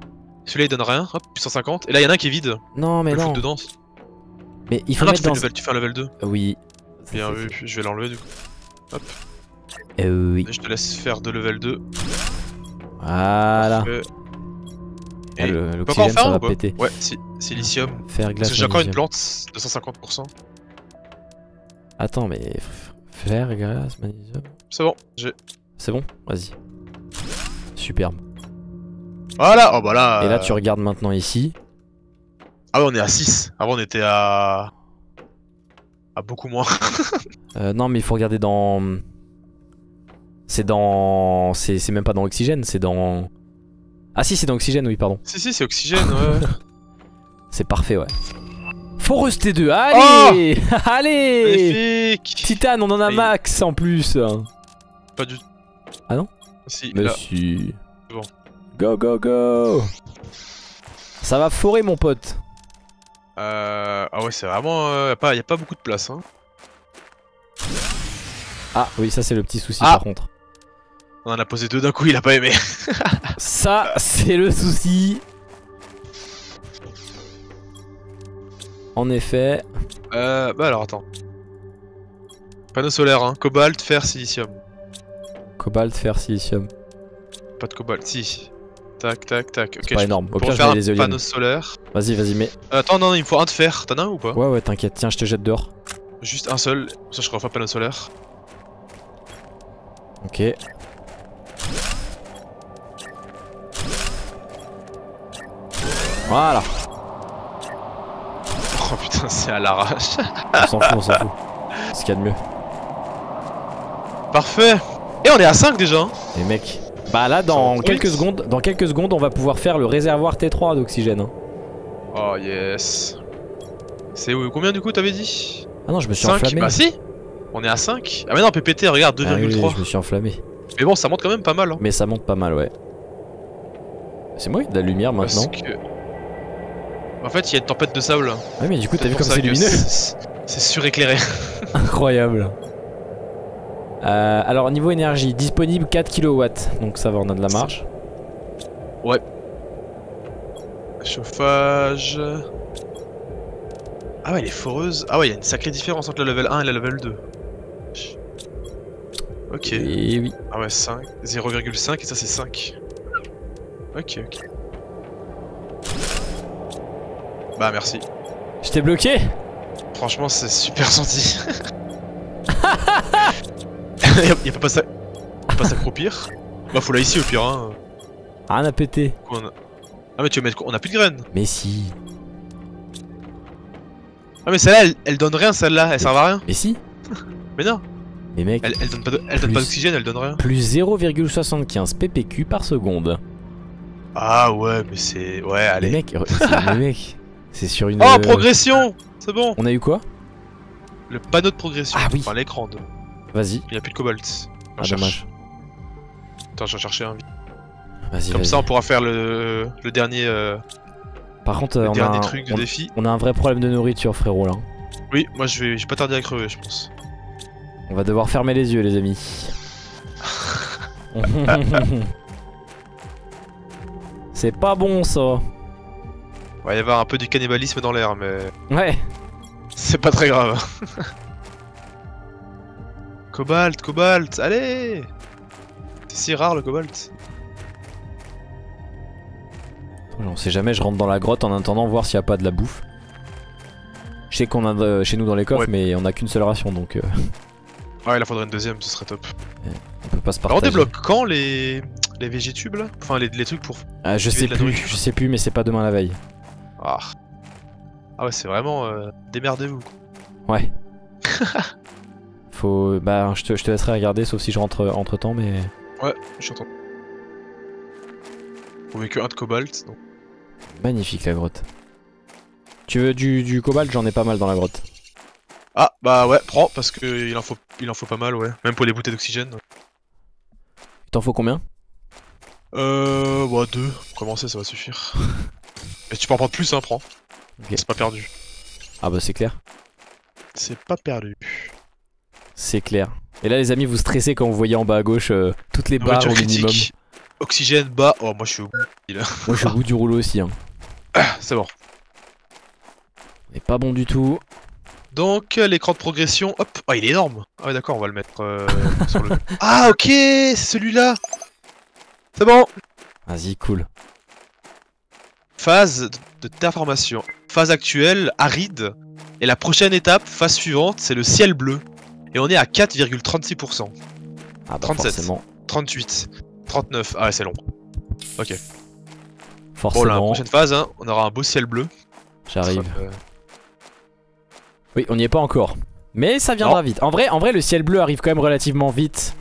Celui-là il donne rien, hop, plus cent cinquante. Et là, il y en a un qui est vide. Non, mais Le non. foot dedans. Mais il faut Ah non, mettre tu fais, dans. level, tu fais un level deux. Oui. Bien vu, je vais l'enlever du coup. Hop. Euh, oui. Et je te laisse faire deux level deux. Voilà. Parfait. Ah, Et le- on peut encore en L'oxygène, faire ça un va ou pas? péter. Ouais, si, silicium. Fer, Parce glace, que j'ai encore une magnésium. plante, deux cent cinquante pour cent. Attends, mais. f- Fer, glace, magnésium. C'est bon, j'ai. C'est bon? Vas-y. Superbe. Voilà, oh bah là. Et là, euh, tu regardes maintenant ici. Ah ouais, on est à six. Avant, on était à. à beaucoup moins. Euh, non, mais il faut regarder dans. C'est dans. C'est c'est même pas dans oxygène, c'est dans. Ah, si, c'est dans oxygène, oui, pardon. Si, si, c'est oxygène, ouais. C'est parfait, ouais. Forest T deux, allez allez Magnifique. Titane, on en a Aïe. max en plus. Pas du. Ah non? Si, Mais là. si. C'est bon. Go, go, go. Ça va forer, mon pote. Euh... Ah ouais, c'est vraiment. Euh, y, a pas, y a pas beaucoup de place, hein. Ah, oui, ça, c'est le petit souci, Ah. par contre. On en a posé deux d'un coup, il a pas aimé. Ça, c'est le souci. En effet. Euh. Bah alors, attends. Panneau solaire, hein. Cobalt, fer, silicium. Cobalt, fer, silicium. Pas de cobalt, si. Tac, tac, tac. Ok, C'est pas je énorme. Au peux pire, je faire mets un les éoliennes. panneau solaire. Vas-y, vas-y, mais. Euh, attends, non, il me faut un de fer. T'en as un ou pas? Ouais, ouais, t'inquiète. Tiens, je te jette dehors. Juste un seul. Ça, je refais un panneau solaire. Ok. Voilà. Oh putain, c'est à l'arrache. On s'en fout, on s'en fout. C'est ce qu'il y a de mieux. Parfait. Et on est à cinq déjà. Hein. Et mec. Bah là, dans Ça va quelques vite. secondes, dans quelques secondes, on va pouvoir faire le réservoir T trois d'oxygène. hein. Oh yes. C'est où? Combien du coup t'avais dit? Ah non, je me suis cinq. enflammé. Bah si. On est à cinq. Ah mais non, P P T, regarde, Ah oui, deux virgule trois. je me suis enflammé. Mais bon, ça monte quand même pas mal. Hein. Mais ça monte pas mal, ouais. C'est moi qui ai de la lumière Parce maintenant. que... En fait, il y a une tempête de sable. Ouais, mais du coup, t'as vu pour comme ça c'est que lumineux? c'est- C'est suréclairé. Incroyable. Euh, alors, niveau énergie, disponible quatre kilowatts. Donc ça va, on a de la marge. Chauffage. Ah ouais, les foreuses. Ah ouais, il y a une sacrée différence entre le level un et le level deux. Ok. Et oui. Ah ouais, cinq. zéro virgule cinq et ça c'est cinq. Ok, ok. Bah merci. Je t'ai bloqué? Franchement, c'est super senti. y'a, y'a pas ça. Y'a pas s'accroupir. Bah faut là ici au pire hein. Rien à péter. On a- Ah mais tu veux mettre quoi? On a plus de graines. Mais si. Ah mais celle-là elle, elle donne rien celle-là, elle sert à rien. Mais si. Mais non, Mais mec, elle, elle donne pas de- elle donne Plus. pas d'oxygène, elle donne rien. plus zéro virgule soixante-quinze ppq par seconde. Ah ouais mais c'est... Ouais Mais allez. mec, re- c'est- mais mec, c'est sur une. Oh progression. C'est bon. On a eu quoi? Le panneau de progression. Ah oui. Enfin l'écran de... Vas-y. Il y a plus de cobalt. On Ah cherche. dommage. Attends je vais chercher un vite. Vas-y, Comme vas-y. ça on pourra faire le, le dernier, euh, Par contre, euh, le on, a dernier un, truc de on, défi. on a un vrai problème de nourriture, frérot là. Oui, moi je vais, j'ai pas tardé à crever je pense. On va devoir fermer les yeux, les amis. C'est pas bon ça. Il va y avoir un peu du cannibalisme dans l'air mais... Ouais. C'est pas très grave. Cobalt, cobalt, allez. C'est si rare le cobalt. On sait jamais, je rentre dans la grotte en attendant voir s'il y a pas de la bouffe. Je sais qu'on a de- chez nous dans les coffres, Ouais. mais on a qu'une seule ration donc euh, Ouais, il en faudrait une deuxième, ce serait top. on peut pas se Alors on partager. débloque quand les les végétubes là? Enfin les, les trucs pour... Ah, je cultiver sais de la plus, nourriture. je sais plus, mais c'est pas demain la veille. Ah, ah ouais c'est vraiment... Euh... Démerdez-vous. quoi. Ouais. Faut. Bah, je te, je te laisserai regarder, sauf si je rentre entre temps, mais. Ouais, je suis en train. On met que un de cobalt. Donc... Magnifique la grotte. Tu veux du, du cobalt? J'en ai pas mal dans la grotte. Ah bah ouais, prends parce que il en faut, il en faut pas mal ouais. Même pour les bouteilles d'oxygène. T'en faut combien? Euh... Ouais, deux. Pour commencer ça va suffire. Mais tu peux en prendre plus hein, prends. Ok. C'est pas perdu. Ah bah c'est clair. C'est pas perdu. C'est clair. Et là les amis, vous stressez quand vous voyez en bas à gauche euh, toutes les barres Nourriture au minimum. critique. Oxygène bas. Oh, moi je suis au bout. Moi je suis au bout du rouleau aussi. Hein. C'est bon. Mais pas bon du tout. Donc, l'écran de progression. Hop. Oh, il est énorme. Ah, ouais, d'accord, on va le mettre euh, sur le. Ah, ok, c'est celui-là. C'est bon. Vas-y, cool. Phase de terraformation. Phase actuelle, aride. Et la prochaine étape, phase suivante, c'est le ciel bleu. Et on est à quatre virgule trente-six pour cent. Ah bah trente-sept. forcément. trente-huit. trente-neuf. Ah ouais, c'est long. Ok. Forcément. Bon, là, la prochaine phase, hein, on aura un beau ciel bleu. J'arrive. Euh... Oui, on n'y est pas encore. Mais ça viendra non. vite. En vrai, en vrai, le ciel bleu arrive quand même relativement vite.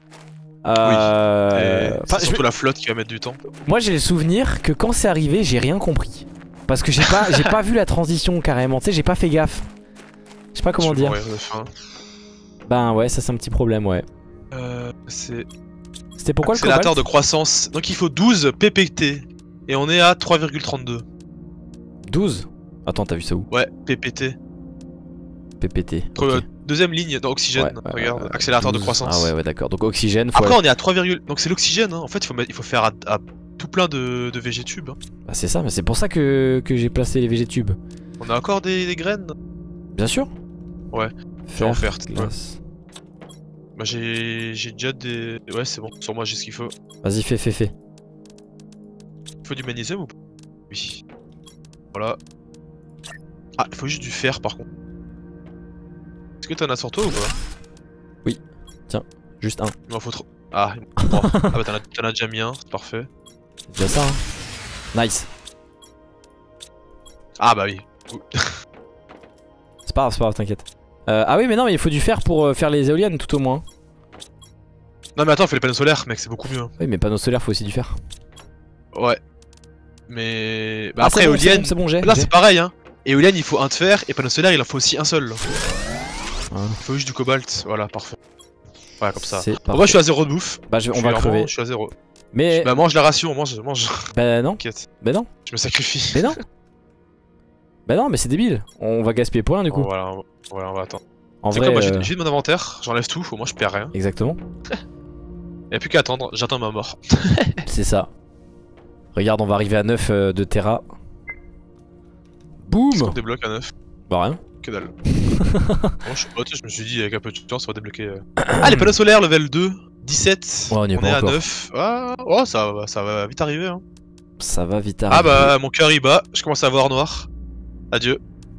Euh... Oui. Enfin, C'est surtout je... la flotte qui va mettre du temps. Moi, j'ai le souvenir que quand c'est arrivé, j'ai rien compris. Parce que j'ai pas, j'ai pas vu la transition carrément. Tu sais, j'ai pas fait gaffe. Je sais pas comment Je vais dire. mourir de faim. Ben ouais, ça c'est un petit problème, ouais. Euh, c'est C'était pourquoi le accélérateur cobalt de croissance. Donc il faut douze P P T. Et on est à trois virgule trente-deux. douze. Attends, t'as vu ça où? Ouais, P P T. P P T. Okay. Okay. Euh, deuxième ligne dans oxygène. Ouais, ouais, regarde, ouais, accélérateur douze. de croissance. Ah ouais, ouais, d'accord. Donc oxygène. Faut Après, être... on est à trois, donc c'est l'oxygène. Hein. En fait, il faut, mettre, il faut faire à, à tout plein de, de végétubes. Hein. Bah c'est ça, mais c'est pour ça que, que j'ai placé les végétubes. On a encore des, des graines. Bien sûr. Ouais. Fer, offerte. glace. Bah j'ai déjà des... Ouais, c'est bon. Sur moi, j'ai ce qu'il faut. Vas-y, fais, fais, fais. Il faut du magnésium ou pas? Oui. Voilà. Ah, il faut juste du fer par contre. Est-ce que t'en as sur toi ou pas? Oui. Tiens, juste un. Il m'en faut trop. Ah, bon. Ah bah t'en as, as déjà mis un, c'est parfait. C'est déjà ça, hein. Nice. Ah bah oui. C'est pas grave, c'est pas grave, t'inquiète. Euh, ah oui, mais non, mais il faut du fer pour euh, faire les éoliennes tout au moins. Non mais attends, fais les panneaux solaires, mec, c'est beaucoup mieux. Oui, mais panneaux solaires, faut aussi du fer. Ouais. Mais... Bah Ah, après, bon, éolienne... c'est bon, bon, là c'est pareil, hein. Éolienne, il faut un de fer, et panneaux solaires, il en faut aussi un seul. Ah. Il faut juste du cobalt, voilà, parfait. Voilà, comme ça. Bon, moi je suis à zéro de bouffe. Bah je, on je va vraiment, crever. Je suis à zéro. Mais... Bah mange la ration, mange, mange. Bah non. T'inquiète. Bah non. Je me sacrifie. Mais non. Bah non, mais c'est débile. On va gaspiller pour rien du coup. Bon, voilà, on va, voilà, on va attendre. En c'est vrai, quoi, moi euh... j'ai de mon inventaire, j'enlève tout, au moins je perds rien. Exactement. Y'a plus qu'à attendre, j'attends ma mort. C'est ça. Regarde, on va arriver à neuf euh, de Terra. Boum. Est-ce qu'on débloque à neuf? Bah rien. Que dalle. Moi je suis pote, je me suis dit avec un peu de chance ça va débloquer. Euh... ah les panneaux solaires level deux, dix-sept. Ouais, on y est, on pas est encore. à neuf. Ah, oh ça va, ça va vite arriver hein. Ça va vite arriver. Ah bah mon cœur il bat, je commence à voir noir. Adieu.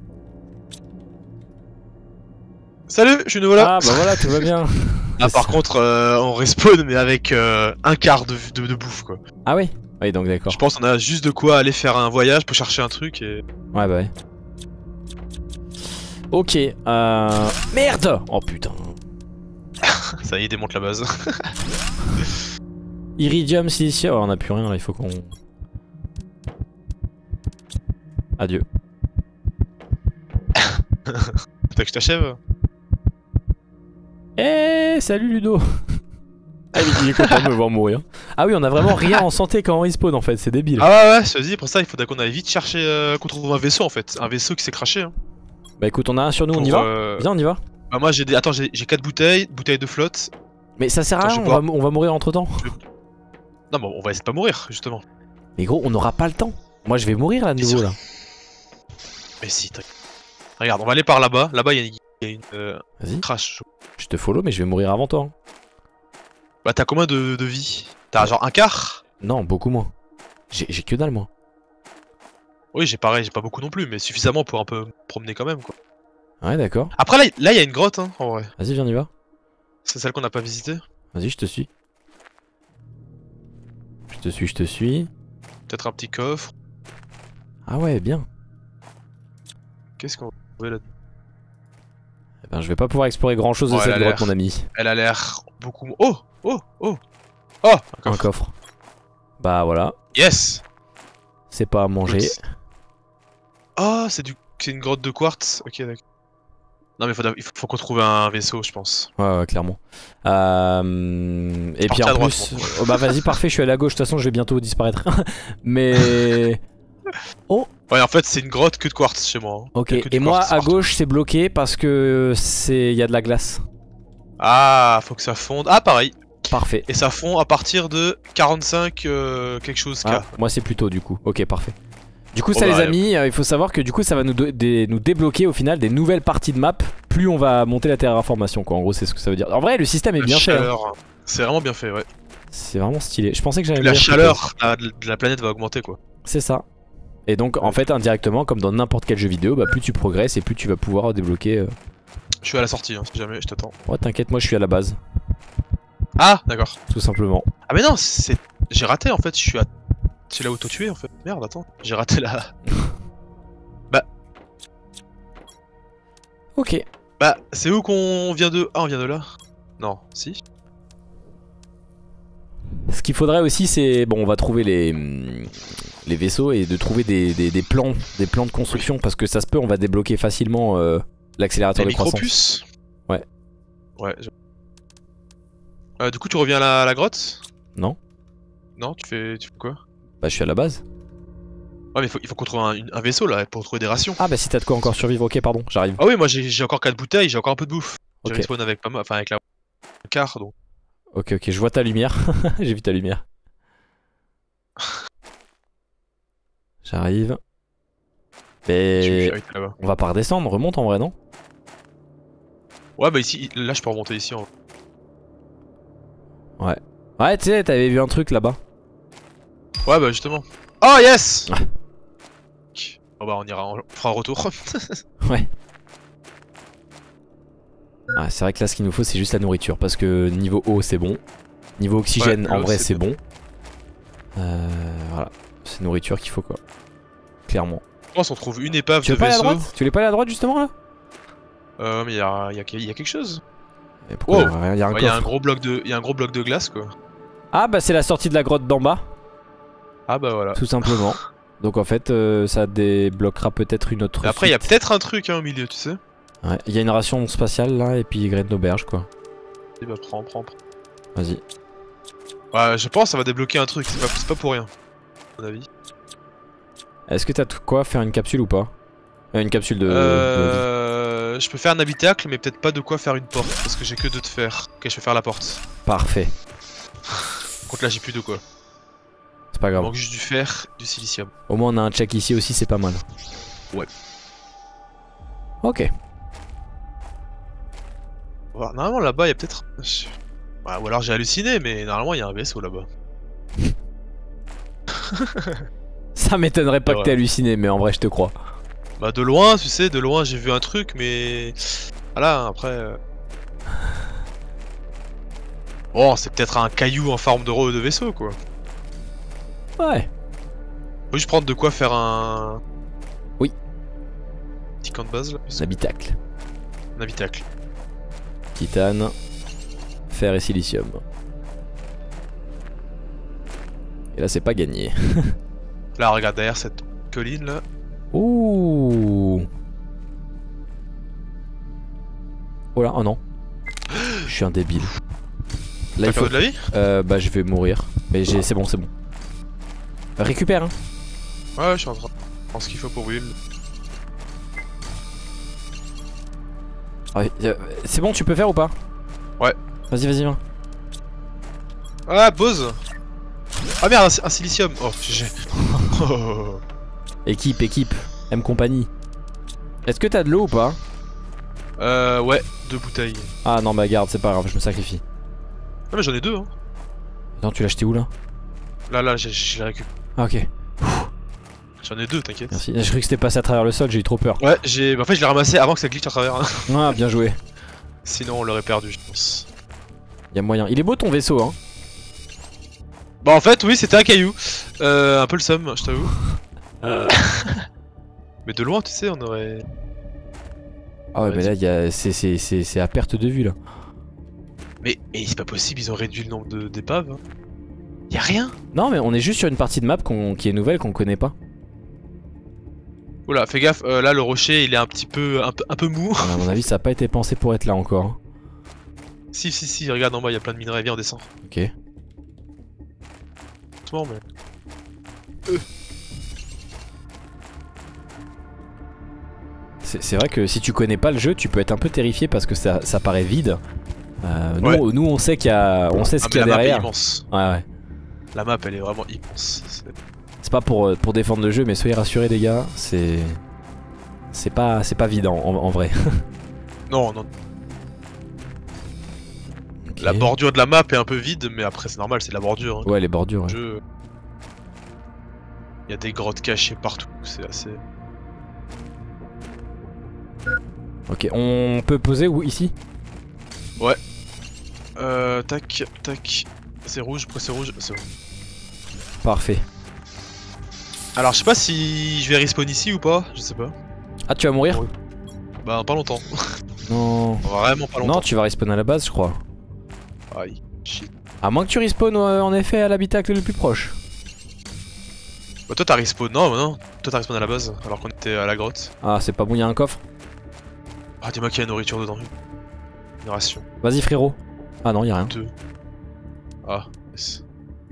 Salut, je suis nouveau là. Ah bah voilà, tout va bien. Ah par contre euh, on respawn mais avec euh, un quart de, de, de bouffe quoi. Ah oui. Oui donc d'accord. Je pense qu'on a juste de quoi aller faire un voyage pour chercher un truc et... Ouais bah ouais. Ok, euh... Merde. Oh putain. Ça y est, démonte la base. Iridium, silicium, oh, on a plus rien là, il faut qu'on... Adieu. T'as que je t'achève? Eh salut Ludo. Ah il est content de me voir mourir. Ah oui on a vraiment rien en santé quand on respawn en fait, c'est débile. Ah ouais ouais, je te dis, pour ça il faudrait qu'on aille vite chercher, euh, qu'on trouve un vaisseau en fait. Un vaisseau qui s'est craché hein. Bah écoute on a un sur nous, Pour, on y va euh... Viens on y va. Bah moi j'ai des... Attends, j'ai quatre bouteilles, bouteilles de flotte. Mais ça sert à Attends, rien, je on vais va, on va mourir entre temps. Je... Non mais on va essayer de pas mourir justement. Mais gros on n'aura pas le temps. Moi je vais mourir là de nouveau là. Mais si, regarde, on va aller par là-bas. Là-bas il y, y a une euh, Vas-y. crash. Je te follow mais je vais mourir avant toi. Hein. Bah t'as combien de, de vie? T'as genre un quart? Non, beaucoup moins. J'ai que dalle moi. Oui j'ai pareil, j'ai pas beaucoup non plus, mais suffisamment pour un peu me promener quand même quoi. Ouais d'accord. Après là, là il y a une grotte hein, en vrai. Vas-y viens on y va. C'est celle qu'on n'a pas visitée. Vas-y je te suis. Je te suis, je te suis. Peut-être un petit coffre. Ah ouais bien. Qu'est-ce qu'on va trouver là? Eh ben je vais pas pouvoir explorer grand chose de Oh, cette elle a grotte l'air- mon ami. Elle a l'air beaucoup... Oh Oh Oh Oh Un un coffre. coffre. Bah voilà. Yes. C'est pas à manger. Oh c'est du... c'est une grotte de quartz. Ok d'accord. Non mais faut, il faut, faut qu'on trouve un vaisseau je pense. Ouais, ouais clairement. Euh... Et puis Parti en à droite, plus... moi. Oh, bah vas-y parfait je suis allé à gauche, de toute façon je vais bientôt disparaître. Mais... Oh Ouais en fait c'est une grotte que de quartz chez moi. hein. ok, Il y a que du et moi quartz à partout. gauche c'est bloqué parce que c'est... il y a de la glace. Ah faut que ça fonde. Ah pareil. Parfait. Et ça fond à partir de quarante-cinq euh, quelque chose K. Ah, moi c'est plutôt du coup. Ok, parfait. Du coup, ça, oh bah, les amis, euh, il faut savoir que du coup, ça va nous, des, nous débloquer au final des nouvelles parties de map. Plus on va monter la terraformation, quoi. En gros, c'est ce que ça veut dire. En vrai, le système est la bien chaleur, fait. Hein. C'est vraiment bien fait, ouais. C'est vraiment stylé. Je pensais que j'allais. La chaleur la, de la planète va augmenter, quoi. C'est ça. Et donc, en fait, indirectement, comme dans n'importe quel jeu vidéo, bah, plus tu progresses et plus tu vas pouvoir débloquer. Euh... Je suis à la sortie, hein, si jamais, je t'attends. Ouais, t'inquiète, moi je suis à la base. Ah, d'accord. Tout simplement. Ah, mais non, c'est. J'ai raté en fait, je suis à. C'est là où t'as tué en fait. Merde, attends. J'ai raté la. Bah. Ok. Bah, c'est où qu'on vient de. Ah, on vient de là. Non, si. Ce qu'il faudrait aussi, c'est. Bon, on va trouver les. Les vaisseaux et de trouver des, des, des plans. Des plans de construction. Parce que ça se peut, on va débloquer facilement euh, l'accélérateur de croissance. Micropuces. Ouais. Ouais. Je... Euh, du coup, tu reviens à la, à la grotte? Non. Non, tu fais, tu fais quoi? Bah, je suis à la base. Ouais, mais faut, il faut qu'on trouve un, un vaisseau là pour trouver des rations. Ah, bah, si t'as de quoi encore survivre, ok, pardon, j'arrive. Ah, oui, moi j'ai encore quatre bouteilles, j'ai encore un peu de bouffe. J'ai Ok. respawn avec pas mal, enfin avec la car donc. Ok, ok, je vois ta lumière. J'ai vu ta lumière. J'arrive. Mais. On va pas redescendre, remonte en vrai, non? Ouais, bah ici, là je peux remonter ici en. Ouais. Ouais, tu sais, t'avais vu un truc là-bas. Ouais, bah justement. Oh yes ah. Oh bah on ira, on fera un retour. Ouais. Ah, c'est vrai que là ce qu'il nous faut c'est juste la nourriture. Parce que niveau eau c'est bon. Niveau oxygène ouais, en vrai c'est bon. Euh, voilà. C'est nourriture qu'il faut quoi. Clairement. Je pense qu'on trouve une épave tu de veux pas vaisseau. À la droite tu voulais pas aller à la droite justement là? Euh mais y'a y a, y a quelque chose. Mais pourquoi wow. y a un, ouais, y a un gros bloc de, y a un gros bloc de glace quoi. Ah bah c'est la sortie de la grotte d'en bas. Ah bah voilà. Tout simplement. Donc en fait euh, ça débloquera peut-être une autre. Et après il y a peut-être un truc hein, au milieu tu sais. Ouais, il y a une ration spatiale là et puis graine d'auberge quoi. Et bah prends, prends, prends. Vas-y. Ouais je pense que ça va débloquer un truc, c'est pas, pas pour rien. À mon avis. Est-ce que t'as tout quoi faire une capsule ou pas? euh, Une capsule de... Euh... de... Je peux faire un habitacle mais peut-être pas de quoi faire une porte parce que j'ai que deux de fer. Ok je vais faire la porte. Parfait. Contre là j'ai plus de quoi. C'est pas grave. Il manque juste du fer, du silicium. Au moins on a un check ici aussi, c'est pas mal. Ouais. Ok. Normalement là-bas il y a peut-être... Bah, ou alors j'ai halluciné mais normalement il y a un vaisseau là-bas. Ça m'étonnerait pas et que voilà. T'aies halluciné mais en vrai je te crois. Bah de loin tu sais, de loin j'ai vu un truc mais... Voilà après... Euh... Oh c'est peut-être un caillou en forme de, de vaisseau quoi. Ouais. Faut juste prendre de quoi faire un... Oui. Petit camp de base là. Un habitacle. Un habitacle. Titane, fer et silicium. Et là c'est pas gagné. Là regarde derrière cette colline là. Ouh. Oh là, oh non. Je suis un débile. Là il faut... de la vie euh, Bah je vais mourir. Mais j'ai... c'est bon, c'est bon. Récupère hein. Ouais, je suis en train de prendre ce qu'il faut pour build. Ah, euh, c'est bon, tu peux faire ou pas? Ouais. Vas-y, vas-y, viens. Ah, Bose. Ah merde, un, un silicium. Oh, G G. Oh. Équipe, équipe. M compagnie. Est-ce que t'as de l'eau ou pas? Euh, ouais, deux bouteilles. Ah non, bah garde, c'est pas grave, je me sacrifie. Ah, mais j'en ai deux, hein. Non, tu l'as acheté où là? Là, là, je l'ai récupéré. Ah, ok. J'en ai deux, t'inquiète. Merci. J'ai cru que c'était passé à travers le sol, j'ai eu trop peur. Ouais, j'ai. En fait, je l'ai ramassé avant que ça glitch à travers. Hein. Ah, bien joué. Sinon, on l'aurait perdu, je pense. Y'a moyen. Il est beau ton vaisseau, hein. Bah, en fait, oui, c'était un caillou. Euh, un peu le seum, je t'avoue. Euh... mais de loin, tu sais, on aurait. Ah, ouais, ouais mais là, y a... c'est à perte de vue là. Mais, mais c'est pas possible, ils ont réduit le nombre d'épaves. Hein. Y'a rien. Non, mais on est juste sur une partie de map qu qui est nouvelle, qu'on connaît pas. Oula, fais gaffe, euh, là le rocher il est un petit peu un peu, un peu mou. À mon avis, ça a pas été pensé pour être là encore. Si, si, si, regarde en bas, il y a plein de minerais, viens, on descend. Ok. Doucement, mais. Euh. C'est vrai que si tu connais pas le jeu, tu peux être un peu terrifié parce que ça, ça paraît vide. Euh, nous, Ouais. nous, on sait qu'il y a, on sait ce Ah, qu'il y a mais la map est derrière. immense. Ouais, ouais. La map elle est vraiment immense. C'est- C'est pas pour, euh, pour défendre le jeu, mais soyez rassurés, les gars. C'est, c'est pas, c'est pas vidant en, en vrai. Non, non. Ok. La bordure de la map est un peu vide, mais après c'est normal, c'est de la bordure. Hein. Ouais, les bordures. Ouais. Jeu. Il y a des grottes cachées partout, c'est assez. Ok, on peut poser où ici? Euh, tac, tac. C'est rouge, après c'est rouge, c'est bon. Parfait. Alors je sais pas si je vais respawn ici ou pas, je sais pas. Ah, tu vas mourir? Ouais. Bah pas longtemps. Non. Vraiment pas longtemps. Non, tu vas respawn à la base, je crois. Aïe, shit. À moins que tu respawns euh, en effet à l'habitacle le plus proche. Bah toi t'as respawn, non, bah non. Toi t'as respawn à la base, alors qu'on était à la grotte. Ah, c'est pas bon, il y a un coffre. Ah dis-moi qu'il y a une nourriture dedans. Une ration. Vas-y, frérot. Ah non, y a rien. Deux. Ah, yes.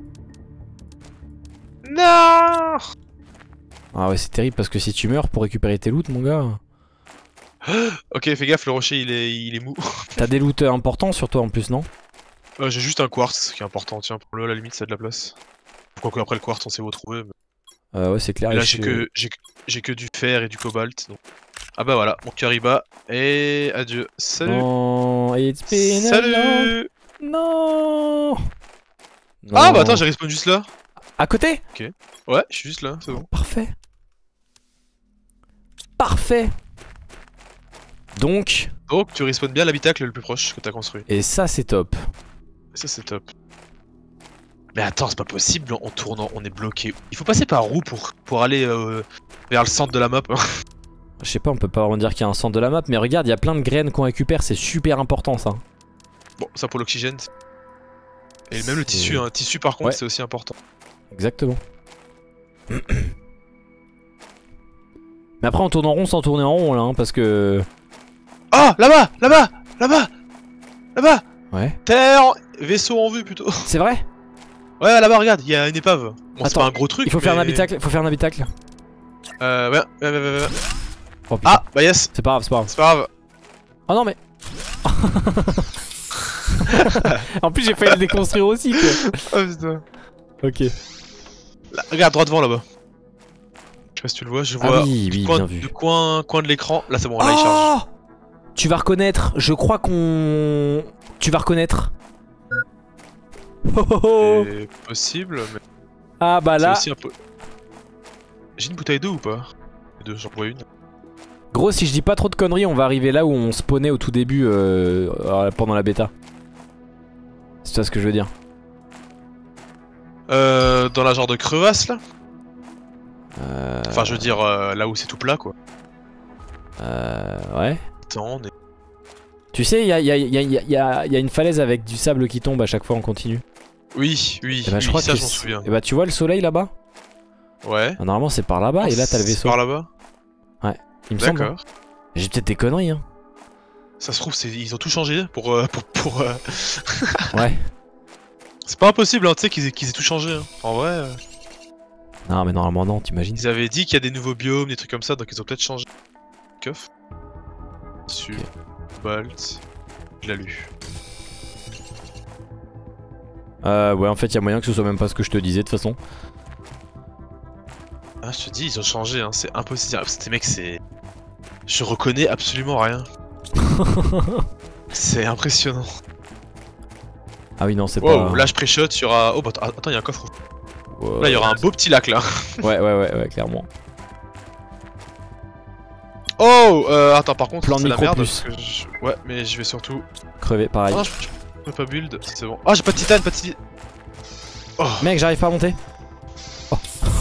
Non. Ah ouais, c'est terrible parce que si tu meurs pour récupérer tes loots, mon gars. Ok, fais gaffe, le rocher il est, il est mou. T'as des loots importants sur toi en plus, non? Euh, J'ai juste un quartz qui est important, tiens, pour le à la limite ça a de la place. Quoique après le quartz on sait où trouver. Mais... Euh, ouais, c'est clair. Et là et j'ai je- que, j'ai que- j'ai que du fer et du cobalt. Donc... Ah bah voilà, mon cœur y bat. Et adieu. Salut. Non, it's been a long- Salut. Non. Ah Non. bah attends, j'ai respawn juste là. À côté? Ouais, je suis juste là, c'est bon. Parfait. Parfait. Donc, Donc tu respawns bien l'habitacle le plus proche que t'as construit. et ça c'est top. Et ça c'est top. Mais attends, c'est pas possible, en tournant, on est bloqué. Il faut passer par où pour, pour aller euh, vers le centre de la map hein. Je sais pas, on peut pas vraiment dire qu'il y a un centre de la map, mais regarde, il y a plein de graines qu'on récupère, c'est super important ça. Bon, ça pour l'oxygène. Et même le C'est- tissu, hein. Tissu par contre Ouais. c'est aussi important. Exactement. Mais après on tourne en rond sans tourner en rond là, hein, parce que... Ah, là-bas, là-bas, là-bas, là-bas. Ouais. Terre, vaisseau en vue plutôt. C'est vrai? Ouais, là-bas, regarde, il y a une épave. Bon, c'est Attends, pas un gros truc. Il faut faire un mais- habitacle, faut faire un habitacle. Euh, ouais, ouais, ouais, ouais, ouais. Oh putain. Ah, bah yes, C'est pas grave, c'est pas grave. c'est pas grave. Oh non mais... En plus j'ai failli le déconstruire aussi quoi. Oh putain. Ok. Là, regarde, droit devant là-bas. Je sais pas si tu le vois, je Ah vois oui, du oui, coin, bien vu. du coin, coin de l'écran. Là, c'est bon, là, il charge. Oh, tu vas reconnaître, je crois qu'on... Tu vas reconnaître. Oh, oh, oh. C'est possible, mais Ah bah c'est là, aussi un peu. J'ai une bouteille d'eau ou pas? Deux, j'en vois une. gros si je dis pas trop de conneries, on va arriver là où on spawnait au tout début euh, euh, pendant la bêta. C'est ça ce que je veux dire. Euh, dans la genre de crevasse là. Euh... Enfin, je veux dire euh, là où c'est tout plat quoi. Euh... Ouais. Attends, on est... Tu sais, il y a, y, a, y, a, y, a, y a une falaise avec du sable qui tombe à chaque fois en continu. Oui, oui, Et bah, oui, je crois ça que je m'en c'est- souviens. Et bah tu vois le soleil là-bas? Ouais. Ah, normalement c'est par là-bas et là t'as le C'est vaisseau. par là-bas. Il me semble. hein. D'accord. J'ai peut-être des conneries hein. Ça se trouve, c'est- ils ont tout changé pour. euh, pour, pour euh, Ouais. C'est pas impossible, hein, tu sais, qu'ils aient, qu'ils aient tout changé. Hein. En vrai, euh, Non mais normalement non, t'imagines. ils avaient dit qu'il y a des nouveaux biomes, des trucs comme ça, donc ils ont peut-être changé. Coffre. Dessus. Bolt. Je l'ai lu. Euh ouais en fait il y a moyen que ce soit même pas ce que je te disais de toute façon. Ah, je te dis, ils ont changé, hein, c'est impossible. Ces mecs, c'est. Je reconnais absolument rien. C'est impressionnant. Ah oui non c'est Wow, pas... là je pré-shot, il y aura. Oh, bah attends, il y a un coffre. Ouais, Là, il y aura un beau petit lac là. Ouais ouais ouais ouais clairement. Oh, euh, attends, par contre, Plan c'est la micro merde. plus. Parce que je... Ouais, mais je vais surtout. Crevé pareil. Ah, je je peux pas build, c'est bon. Ah, j'ai pas de titane, pas de titane. Oh, Mec j'arrive pas à monter. Oh,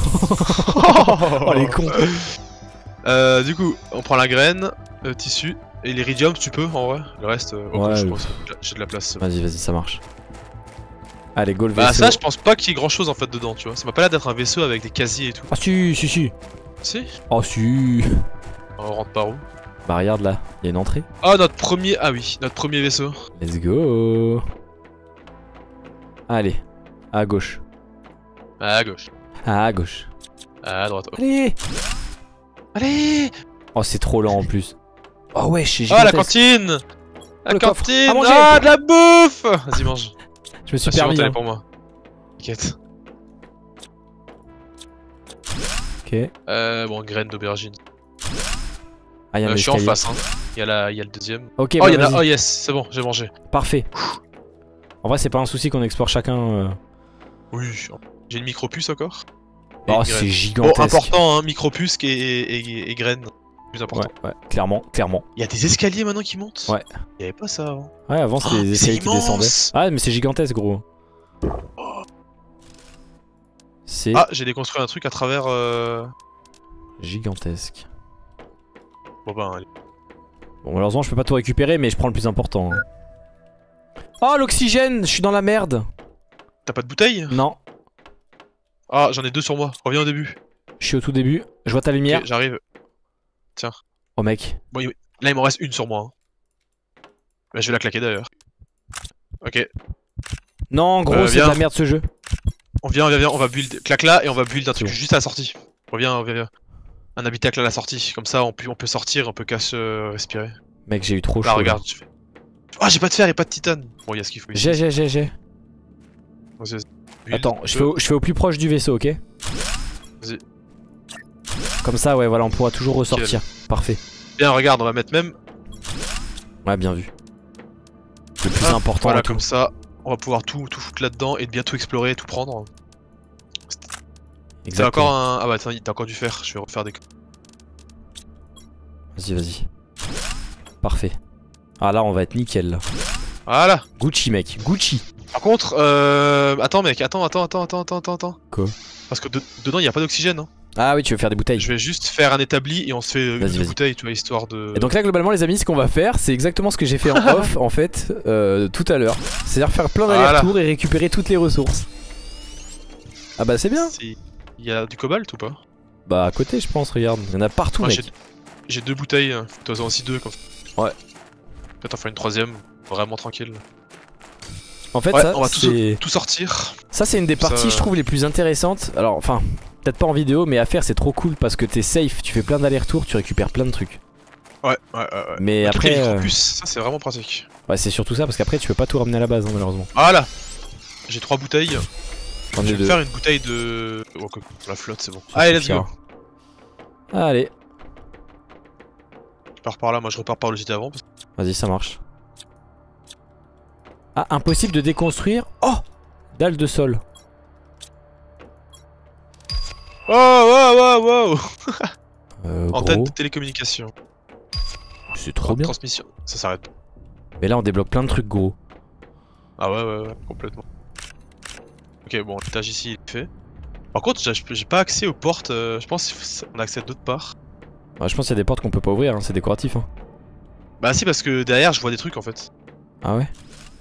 oh les cons. Euh, du coup, on prend la graine, le tissu, et l'iridium, tu peux en vrai. Le reste, euh, oh, Ouais, je le- pense, j'ai de la place. Vas-y vas-y ça marche. Allez go le Bah, vaisseau. ça, je pense pas qu'il y ait grand chose en fait dedans, tu vois. Ça m'a pas l'air d'être un vaisseau avec des casiers et tout. Ah si si si. Si. Oh si. On rentre par où? Bah regarde là, il y a une entrée. Ah, notre premier. Ah oui, notre premier vaisseau. Let's go. Allez, à gauche. À gauche. À gauche. À droite. Oh. Allez. Allez. Oh c'est trop lent en plus. Oh ouais, c'est Ah, la gigantesque. cantine. La le coffre. cantine. À manger. Ah, de la bouffe. Vas-y, mange. Je me suis Ah, suivante, permis. elle est Hein. pour moi. T'inquiète. Ok. Euh, bon, graines d'aubergine. Ah, il y a Euh, un je suis en escalier. face, hein. Il y a, la... il y a le deuxième. Ok, Oh, bah, il y en a. vas-y. Oh, yes, c'est bon, j'ai mangé. Parfait. En vrai, c'est pas un souci qu'on explore chacun. Euh... Oui. J'ai une micro-puce encore. Oh, Et une graine. c'est Bon, gigantesque. important, hein, micro-puce et, et, et, et graines. Plus important. Ouais, ouais, clairement, clairement. Il y a des escaliers maintenant qui montent. Ouais. Il y avait pas ça avant. Ouais, avant c'était Oh, des c'est escaliers qui descendaient. immense. Ah, mais c'est gigantesque, gros. C'est Ah, j'ai déconstruit un truc à travers. Euh... gigantesque. Bon, ben, allez. Bon, malheureusement, je peux pas tout récupérer, mais je prends le plus important. hein. Oh, l'oxygène, je suis dans la merde. T'as pas de bouteille? Non, Ah, j'en ai deux sur moi. Reviens au début. je suis au tout début. Je vois ta lumière. Ok, j'arrive. Oh, mec. Bon, il- là, il m'en reste une sur moi. hein. Bah, je vais la claquer d'ailleurs. Ok. Non, gros, Euh, c'est de viens. la merde ce jeu. On vient, on vient, viens, on va build. Claque là et on va build un truc bon. juste à la sortie. Reviens, viens, viens. Un habitacle à la sortie. Comme ça, on peut, on peut sortir, on peut casse euh, respirer. Mec, j'ai eu trop Là, chaud. regarde. Je fais... Ah, j'ai pas de fer et pas de titane. Bon, il y a ce qu'il faut ici. J'ai, j'ai, j'ai, j'ai. Vas-y, vas-y. Build Attends, un je peu. fais, au, je fais au plus proche du vaisseau, ok? Vas-y. Comme ça, ouais, voilà, on pourra toujours ressortir. Parfait. Bien, regarde, on va mettre même. Ouais, bien vu. Le plus Hop, important. Voilà, et tout. comme ça, on va pouvoir tout, tout foutre là-dedans et bien tout explorer, tout prendre. C'est Exactement. encore un. Ah bah attends, t'as encore du fer, je vais refaire des. Vas-y, vas-y. Parfait. Ah là, on va être nickel là. Voilà. Gucci, mec. Gucci. Par contre, euh. Attends, mec, attends, attends, attends, attends, attends, attends. Quoi? Parce que de- dedans, il y a pas d'oxygène. Hein. Ah oui, tu veux faire des bouteilles. Je vais juste faire un établi et on se fait une Vas-y, deux vas-y. bouteilles, tu vois, histoire de. Et donc là, globalement, les amis, ce qu'on va faire, c'est exactement ce que j'ai fait en off, en fait, euh, tout à l'heure. C'est-à-dire faire plein Voilà. d'allers-retours et récupérer toutes les ressources. Ah bah c'est bien. C'est- Il y a du cobalt ou pas? Bah à côté, je pense, regarde. Il y en a partout, Moi, mec. j'ai- J'ai deux bouteilles, toi en aussi deux. Comme... Ouais. Peut-être en faire une troisième, vraiment tranquille. En fait, Ouais, ça, on va tout, c'est... tout sortir. ça, c'est une des Ça- parties, je trouve, les plus intéressantes. Alors, enfin, peut-être pas en vidéo, mais à faire, c'est trop cool parce que t'es safe, tu fais plein d'allers-retours, tu récupères plein de trucs. Ouais, ouais, ouais. ouais. Mais Le truc, après, les euh, micro-puces, ça c'est vraiment pratique. ouais, c'est surtout ça parce qu'après, tu peux pas tout ramener à la base, hein, malheureusement. Voilà. J'ai trois bouteilles. J'en Je ai vais deux. me faire une bouteille de. Oh, que- la flotte, c'est bon. Allez, let's go. Allez, Je pars par là, moi je repars par le site avant. Parce... vas-y, ça marche. Ah, impossible de déconstruire. Oh, dalle de sol. Oh, wow, wow, wow. Euh, Antenne gros, de télécommunication. c'est trop bien. Transmission. Ça s'arrête pas. Mais là, on débloque plein de trucs, gros. Ah ouais, ouais, ouais, complètement. Ok, bon, l'étage ici il est fait. Par contre, j'ai j'ai pas accès aux portes. euh, je pense qu'on a accès d'autre part. Bah, je pense qu'il y a des portes qu'on peut pas ouvrir, hein, c'est décoratif. Hein. Bah, si, parce que derrière je vois des trucs en fait. Ah ouais?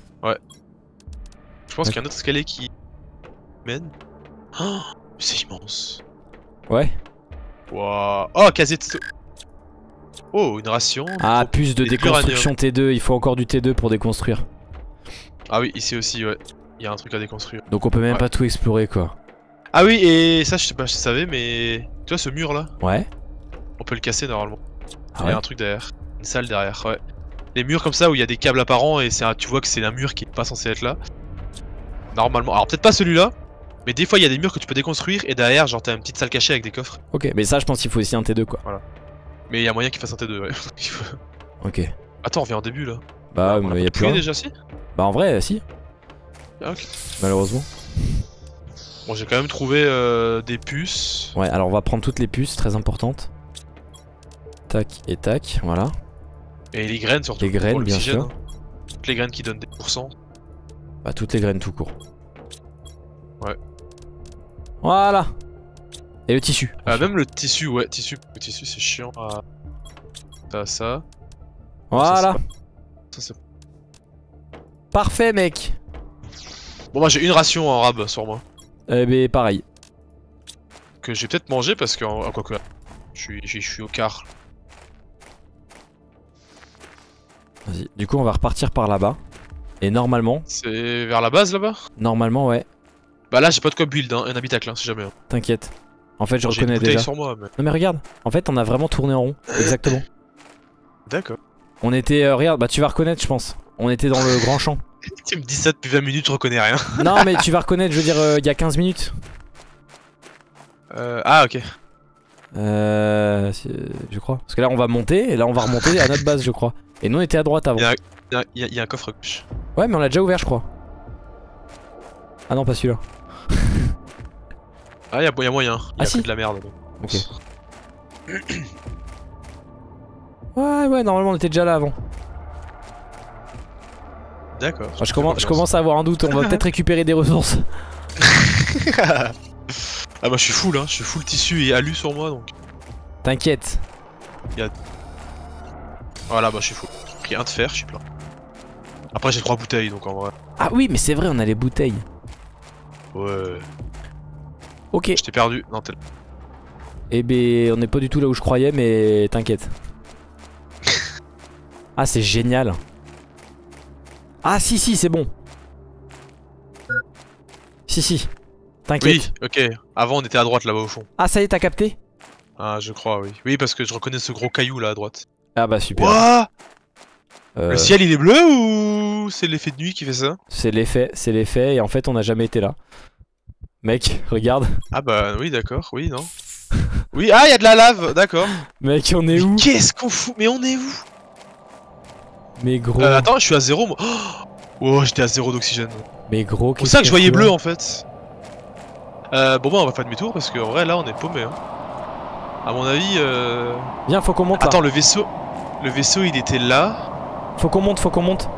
Je pense Ouais. qu'il y a un autre escalier qui mène. Oh, c'est immense. Ouais. Waouh. Oh, casier de. sto- Oh, une ration. Ah, puce de et de déconstruction T deux, il faut encore du T deux pour déconstruire. Ah oui, ici aussi, ouais. Il y a un truc à déconstruire. Donc on peut même Ouais. pas tout explorer, quoi. Ah oui, et ça, je sais pas, je savais, mais. Tu vois, ce mur là, Ouais. on peut le casser normalement. Ah Il y ouais. a un truc derrière. Une salle derrière, ouais. Les murs comme ça où il y a des câbles apparents et c'est un- tu vois que c'est un mur qui est pas censé être là. Normalement. Alors peut-être pas celui-là, mais des fois il y a des murs que tu peux déconstruire et derrière, genre t'as une petite salle cachée avec des coffres. Ok, mais ça, je pense qu'il faut aussi un T deux, quoi. Mais il y a moyen qu'il fasse un T deux, ouais. Il faut- Ok. Attends, on revient en début là. Bah, On mais y a plus fouillé rien. déjà si Bah, en vrai, si, Ah, ok. malheureusement. Bon, j'ai quand même trouvé euh, des puces. Ouais, alors on va prendre toutes les puces, très importantes. Tac et tac, voilà. Et les graines surtout. Les graines, pour bien l'oxygène, sûr. hein. Toutes les graines qui donnent des pourcents. Bah, toutes les graines tout court. Ouais. Voilà. Et le tissu. Ah, même le tissu, ouais, tissu. Le tissu c'est chiant à. T'as ça. Voilà. Ça, c'est- Parfait, mec. Bon, moi j'ai une ration en rab sur moi. Eh ben, pareil. Que j'ai peut-être mangé parce que. Ah, quoi que. Je suis, je suis au quart. Vas-y. Du coup, on va repartir par là-bas. Et normalement, C'est vers la base là-bas? normalement, ouais. Bah là j'ai pas de quoi build, hein, un habitacle, hein, si jamais. hein. T'inquiète. En fait, je J'ai une reconnais bouteille déjà. sur moi, mais. Non mais regarde, en fait on a vraiment tourné en rond, exactement. D'accord. On était, euh, regarde, bah tu vas reconnaître je pense. On était dans le grand champ. Tu me dis ça depuis vingt minutes, je reconnais rien. Non mais tu vas reconnaître, je veux dire, euh, il y a quinze minutes. Euh, ah ok. Euh, je crois. Parce que là on va monter et là on va remonter à notre base je crois. Et nous on était à droite avant. Il y a, il y a- il y a- il y a un coffre gauche. Ouais mais on l'a déjà ouvert je crois. Ah non pas celui-là. Ah il y a, il y a moyen. Il y Ah, a si. que de la merde. Donc. Ok. Ouais ouais normalement on était déjà là avant. D'accord. Ah, je, commence, je commence à avoir un doute, on va peut-être récupérer des ressources. Ah bah je suis full hein, je suis full tissu et alu sur moi donc. T'inquiète. Voilà bah je suis full. J'ai pris un de fer, je suis plein. Après j'ai trois bouteilles donc en vrai. Ah oui mais c'est vrai on a les bouteilles. Ouais. Ok. Je t'ai perdu. Non t'es là. Eh ben on n'est pas du tout là où je croyais mais t'inquiète. Ah c'est génial. Ah si si c'est bon. Si si. T'inquiète. Oui, ok. Avant on était à droite là-bas au fond. Ah ça y est t'as capté? Ah je crois oui. Oui parce que je reconnais ce gros caillou là à droite. Ah bah super. Ouah Euh, Le ciel il est bleu ou c'est l'effet de nuit qui fait ça? c'est l'effet, c'est l'effet et en fait on n'a jamais été là. Mec, regarde. Ah bah oui d'accord, oui non. Oui, ah il y a de la lave, d'accord. Mec on est où? Mais qu'est-ce qu'on fout? Mais on est où? Mais gros. Euh, attends, je suis à zéro moi. Oh, j'étais à zéro d'oxygène. Mais gros. C'est pour ça que je voyais bleu en fait. Euh, bon bah on va faire demi-tour parce qu'en vrai là on est paumé hein. À mon avis euh... Viens faut qu'on monte là. Attends le vaisseau... Le vaisseau il était là. Faut qu'on monte, faut qu'on monte.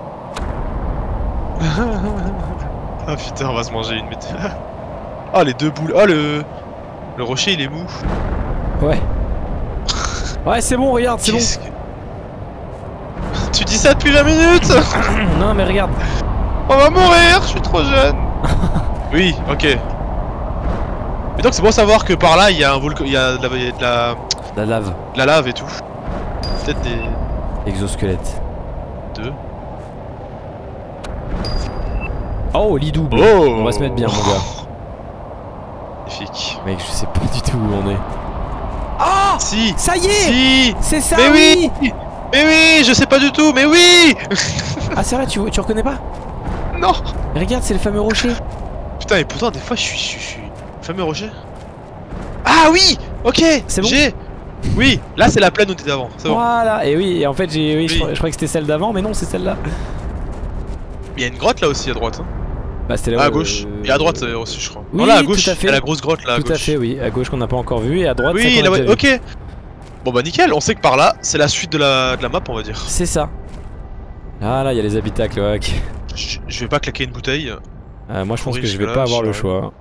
Ah putain on va se manger une météo. Ah les deux boules... Ah le... Le rocher il est mou. Ouais. Ouais c'est bon regarde c'est bon. Qu'est-ce que... Tu dis ça depuis vingt minutes. Non mais regarde. On va mourir, je suis trop jeune. Oui, ok. Mais donc c'est bon savoir que par là il y a un volcan, il y a de la, il y a de la, La lave. de la lave et tout. Peut-être des Exosquelette. deux. Oh lit double. Oh On va se mettre bien mon gars. Magnifique. Mec je sais pas du tout où on est. Ah Si. ça y est. Si. C'est ça Mais oui. Mais oui, je sais pas du tout, mais oui. Ah c'est vrai tu, tu reconnais pas? Non. Mais regarde c'est le fameux rocher. Putain et pourtant des fois je suis, je suis, je suis... fameux rocher. Ah oui. Ok. C'est bon. J'ai. Oui, là c'est la plaine où t'étais avant. C'est bon. Voilà et oui et en fait j'ai oui, Oui. Je, crois- je croyais que c'était celle d'avant mais non c'est celle-là. Il y a une grotte là aussi à droite. Hein. Bah c'était là Ah, à où, gauche. euh, Et à droite euh, aussi je crois. Oui, non là à tout gauche. à fait. Il y a la grosse grotte là à Tout gauche. à fait oui, à gauche qu'on n'a pas encore vu et à droite Oui, celle qu'on a là, ouais, déjà vue. ok. Bon bah nickel, on sait que par là, c'est la suite de la, de la map on va dire. C'est ça. Ah là il y a les habitacles ouais, ok. Je, je vais pas claquer une bouteille. Euh, moi je pense Pourri que je vais jusque-là, pas avoir je le sais choix.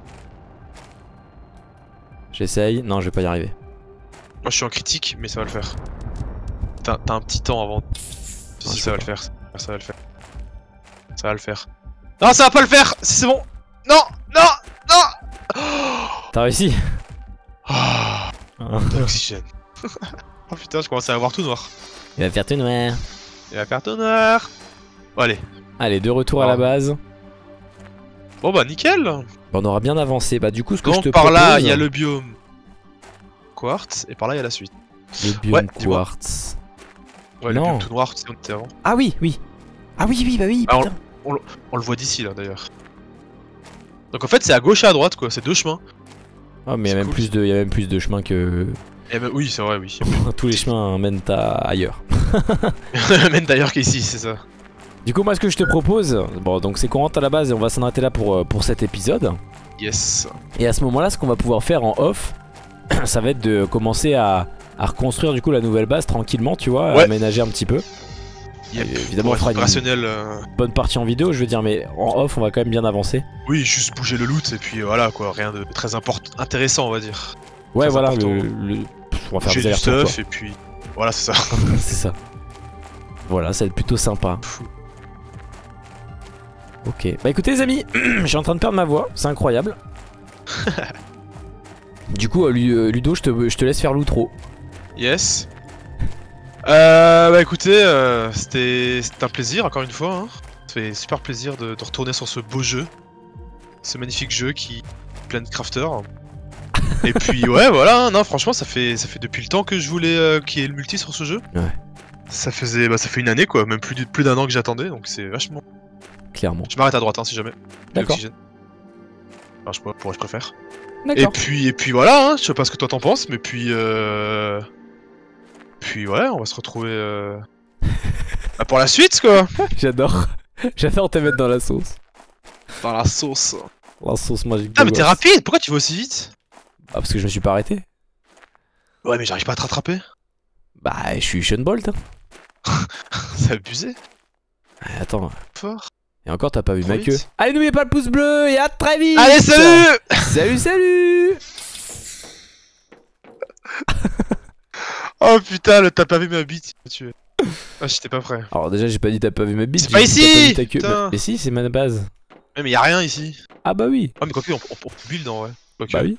J'essaye, non je vais pas y arriver. Moi je suis en critique, mais ça va le faire. T'as t'as un petit temps avant. Si, Non, si, je ça va peux le faire. Ça va le faire. Ça va le faire. Non, ça va pas le faire. Si c'est bon. Non, non, non. T'as réussi? Ah, l'oxygène. Oh putain, je commence à avoir tout noir. Il va faire tout noir. Il va faire tout noir. Bon, allez. Allez, de retour à Ah. la base. Bon bah nickel. Bon, on aura bien avancé. Bah du coup ce que je Donc te par propose... là, il y a le biome quartz et par là il y a la suite. le biome Ouais, dis-moi. quartz. Ouais, Non. le biome tout noir, tu sais où on était avant. Ah oui, oui. Ah oui, oui, bah oui, Ah, putain. On le voit d'ici là d'ailleurs. Donc en fait c'est à gauche et à droite quoi, c'est deux chemins. Ah mais il y a c'est même cool. plus de, il y a même plus de chemins que... Et bah, oui c'est vrai oui. Tous les chemins mènent à ailleurs. Même d'ailleurs qu'ici c'est ça. Du coup moi ce que je te propose, bon donc c'est qu'on rentre à la base et on va s'en arrêter là pour, euh, pour cet épisode. Yes. Et à ce moment là ce qu'on va pouvoir faire en off, ça va être de commencer à, à reconstruire du coup la nouvelle base tranquillement tu vois, Ouais. à aménager un petit peu. Yep. Et évidemment, Pour on fera être une- rationnel. euh, Bonne partie en vidéo je veux dire mais en off on va quand même bien avancer. Oui juste bouger le loot et puis voilà quoi, rien de très important, intéressant on va dire. Ouais Très voilà, important. le, le- on va faire J'ai des du allers-retours, stuff et puis voilà c'est ça. quoi. C'est ça. Voilà ça va être plutôt sympa. Ok, bah écoutez les amis, je suis en train de perdre ma voix, c'est incroyable. Du coup euh, Lu- euh, Ludo je te, je te laisse faire l'outro. Yes. Euh, bah écoutez, euh, c'était c'était un plaisir encore une fois. Hein. Ça fait super plaisir de, de retourner sur ce beau jeu, ce magnifique jeu qui est plein de crafters. Et puis ouais voilà, non franchement ça fait ça fait depuis le temps que je voulais euh, qu'il y ait le multi sur ce jeu. Ouais. Ça faisait, bah, ça fait une année quoi, même plus, plus d'un an que j'attendais, donc c'est vachement. Clairement. Je m'arrête à droite hein, si jamais. D'accord. Enfin, je, pourrais, je préfère. Et D'accord. puis, et puis voilà, hein, je sais pas ce que toi t'en penses, mais puis, euh... puis ouais, on va se retrouver euh... bah, pour la suite quoi. J'adore. J'adore te mettre dans la sauce. Dans la sauce. La sauce magique. Ah mais t'es rapide, pourquoi tu vas aussi vite? Ah parce que je me suis pas arrêté. Ouais mais j'arrive pas à te rattraper. Bah je suis Sean Bolt. Hein. C'est abusé. Attends. Fort. Et encore t'as pas vu Trop ma vite. queue. Allez n'oubliez pas le pouce bleu et à très vite. Allez salut. Salut salut. Oh putain, le t'as pas vu ma bite, tu es. Ah j'étais pas prêt. Alors déjà j'ai pas dit t'as pas vu ma bite. C'est pas j'ai dit ici, t'as pas vu ta queue. putain. Mais, mais si c'est ma base. Ouais mais y'a rien ici. Ah bah oui. Ah mais quoique on, on, on build en vrai. Okay. Bah oui.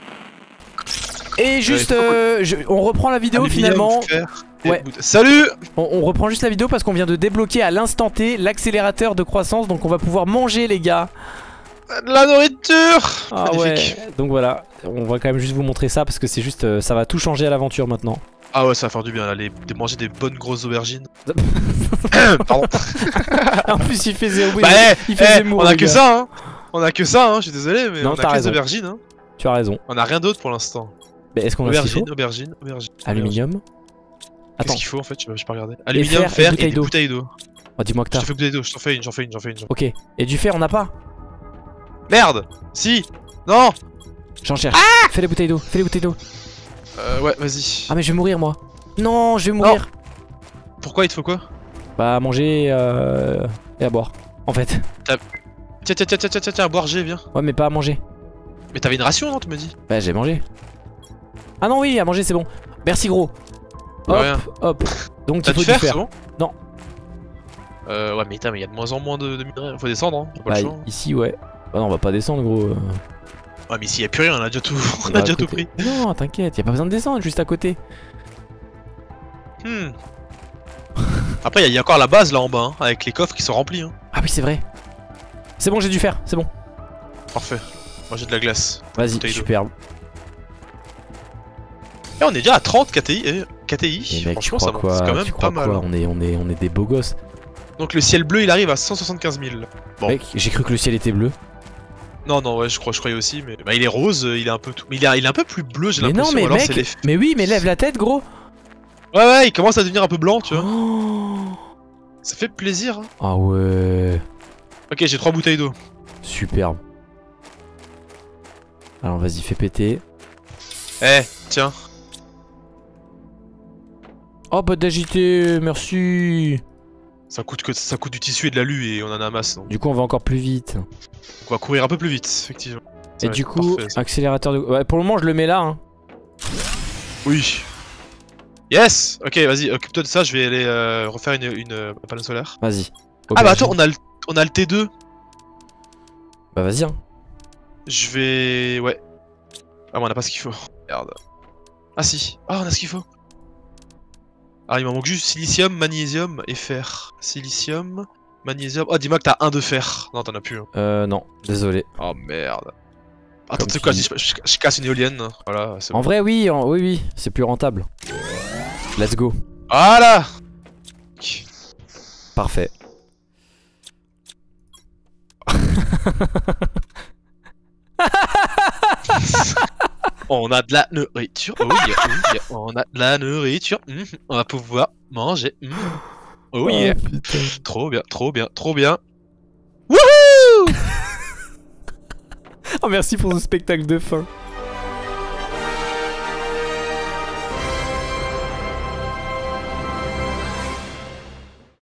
Et juste, Ouais, euh, je- on reprend la vidéo Aluminium, finalement. fer, Ouais. bout- Salut. On, on reprend juste la vidéo parce qu'on vient de débloquer à l'instant T l'accélérateur de croissance, donc on va pouvoir manger les gars. De la nourriture. Ah Magnifique. ouais. Donc voilà, on va quand même juste vous montrer ça parce que c'est juste, euh, ça va tout changer à l'aventure maintenant. Ah ouais ça va faire du bien là, les, de manger des bonnes grosses aubergines. Pardon. En plus il fait zéro. Bah il, eh, il fait eh, zéro, on a les que gars. ça hein. On a que ça hein, je suis désolé mais Non, on a t'as que raison. des aubergines hein. Tu as raison. On a rien d'autre pour l'instant. Mais est-ce qu'on a ce qu'il Aubergine, faut? aubergine, aubergine. Aluminium. Qu'est-ce Attends. qu'il faut en fait? Je sais pas regarder. Aluminium, fer et fer et, bouteille des d'eau. bouteilles d'eau. Oh, dis-moi que Je t'as. te fais bouteille d'eau, je t'en fais une, j'en fais une, j'en fais une. Ok. Et du fer on n'a pas? Merde. Si. Non. J'en cherche. Fais les bouteilles d'eau. Fais les bouteilles d'eau. Euh ouais vas-y. Ah mais je vais mourir moi. Non, je vais mourir. Pourquoi il te faut quoi? Bah à manger euh... et à boire. En fait. Tiens tiens tiens tiens tiens tiens tiens boire G viens. Ouais mais pas à manger. Mais t'avais une ration non tu me dis? Bah j'ai mangé. Ah non oui, à manger c'est bon. Merci gros. De Hop, rien. hop. Donc T'as il faut du du fer, fer. c'est bon? Non. Euh ouais mais putain mais il y a de moins en moins de, de minerais, faut descendre hein, y'a pas Bah le choix. ici ouais. Bah non on va pas descendre gros. euh. Ouais mais ici y'a plus rien, on a déjà tout, on Bah, a à déjà tout côté. pris. Non t'inquiète, y a pas besoin de descendre, juste à côté. Hmm. Après il y, y a encore la base là en bas hein, avec les coffres qui sont remplis hein. Ah oui c'est vrai. C'est bon j'ai du fer, c'est bon. Parfait. Moi j'ai de la glace. Vas-y, Bouteille d'eau. superbe. Et on est déjà à trente K T I, eh, K T I. Et mec, tu Franchement crois ça monte, quoi? c'est quand même Tu pas crois mal. quoi hein. on est, on est, on est des beaux gosses. Donc le ciel bleu il arrive à cent soixante-quinze mille. Bon. Mec, j'ai cru que le ciel était bleu. Non non ouais je crois je croyais aussi mais bah, il est rose, il est un peu tout. Mais il est, il est un peu plus bleu j'ai Mais non l'impression. mais alors mec, c'est les... mais oui mais lève la tête gros. Ouais ouais il commence à devenir un peu blanc tu vois. Oh. Ça fait plaisir hein. Ah ouais. Ok j'ai trois bouteilles d'eau. Superbe. Alors vas-y fais péter. Eh tiens. Oh bah d'agiter, merci. Ça coûte que ça coûte du tissu et de l'alu et on en a un masse donc Du coup on va encore plus vite. on va courir un peu plus vite effectivement. Ça Et va du être coup, parfait, ça. accélérateur de... Ouais, pour le moment je le mets là hein. Oui. Yes. Ok vas-y occupe-toi de ça, je vais aller euh, refaire une, une euh, panneau solaire. Vas-y. Ah bah attends on a le, on a le T deux. Bah vas-y hein. Je vais... Ouais. Ah mais on a pas ce qu'il faut. Merde. Ah si. Ah on a ce qu'il faut. Ah il m'en manque juste silicium, magnésium et fer. Silicium, magnésium... Oh dis-moi que t'as un de fer. Non t'en as plus. Hein. Euh non, désolé. Oh merde. Attends Comme tu sais quoi, tu je, je- je casse une éolienne. Voilà, c'est En bon. vrai oui, en... oui oui, c'est plus rentable. Let's go. Voilà. Parfait. On a de la nourriture. Oh yeah, oh yeah. On a de la nourriture. Mhm. On va pouvoir manger. Mhm. Oh yeah. putain. Trop bien, trop bien, trop bien. Oh merci pour ce spectacle de fin.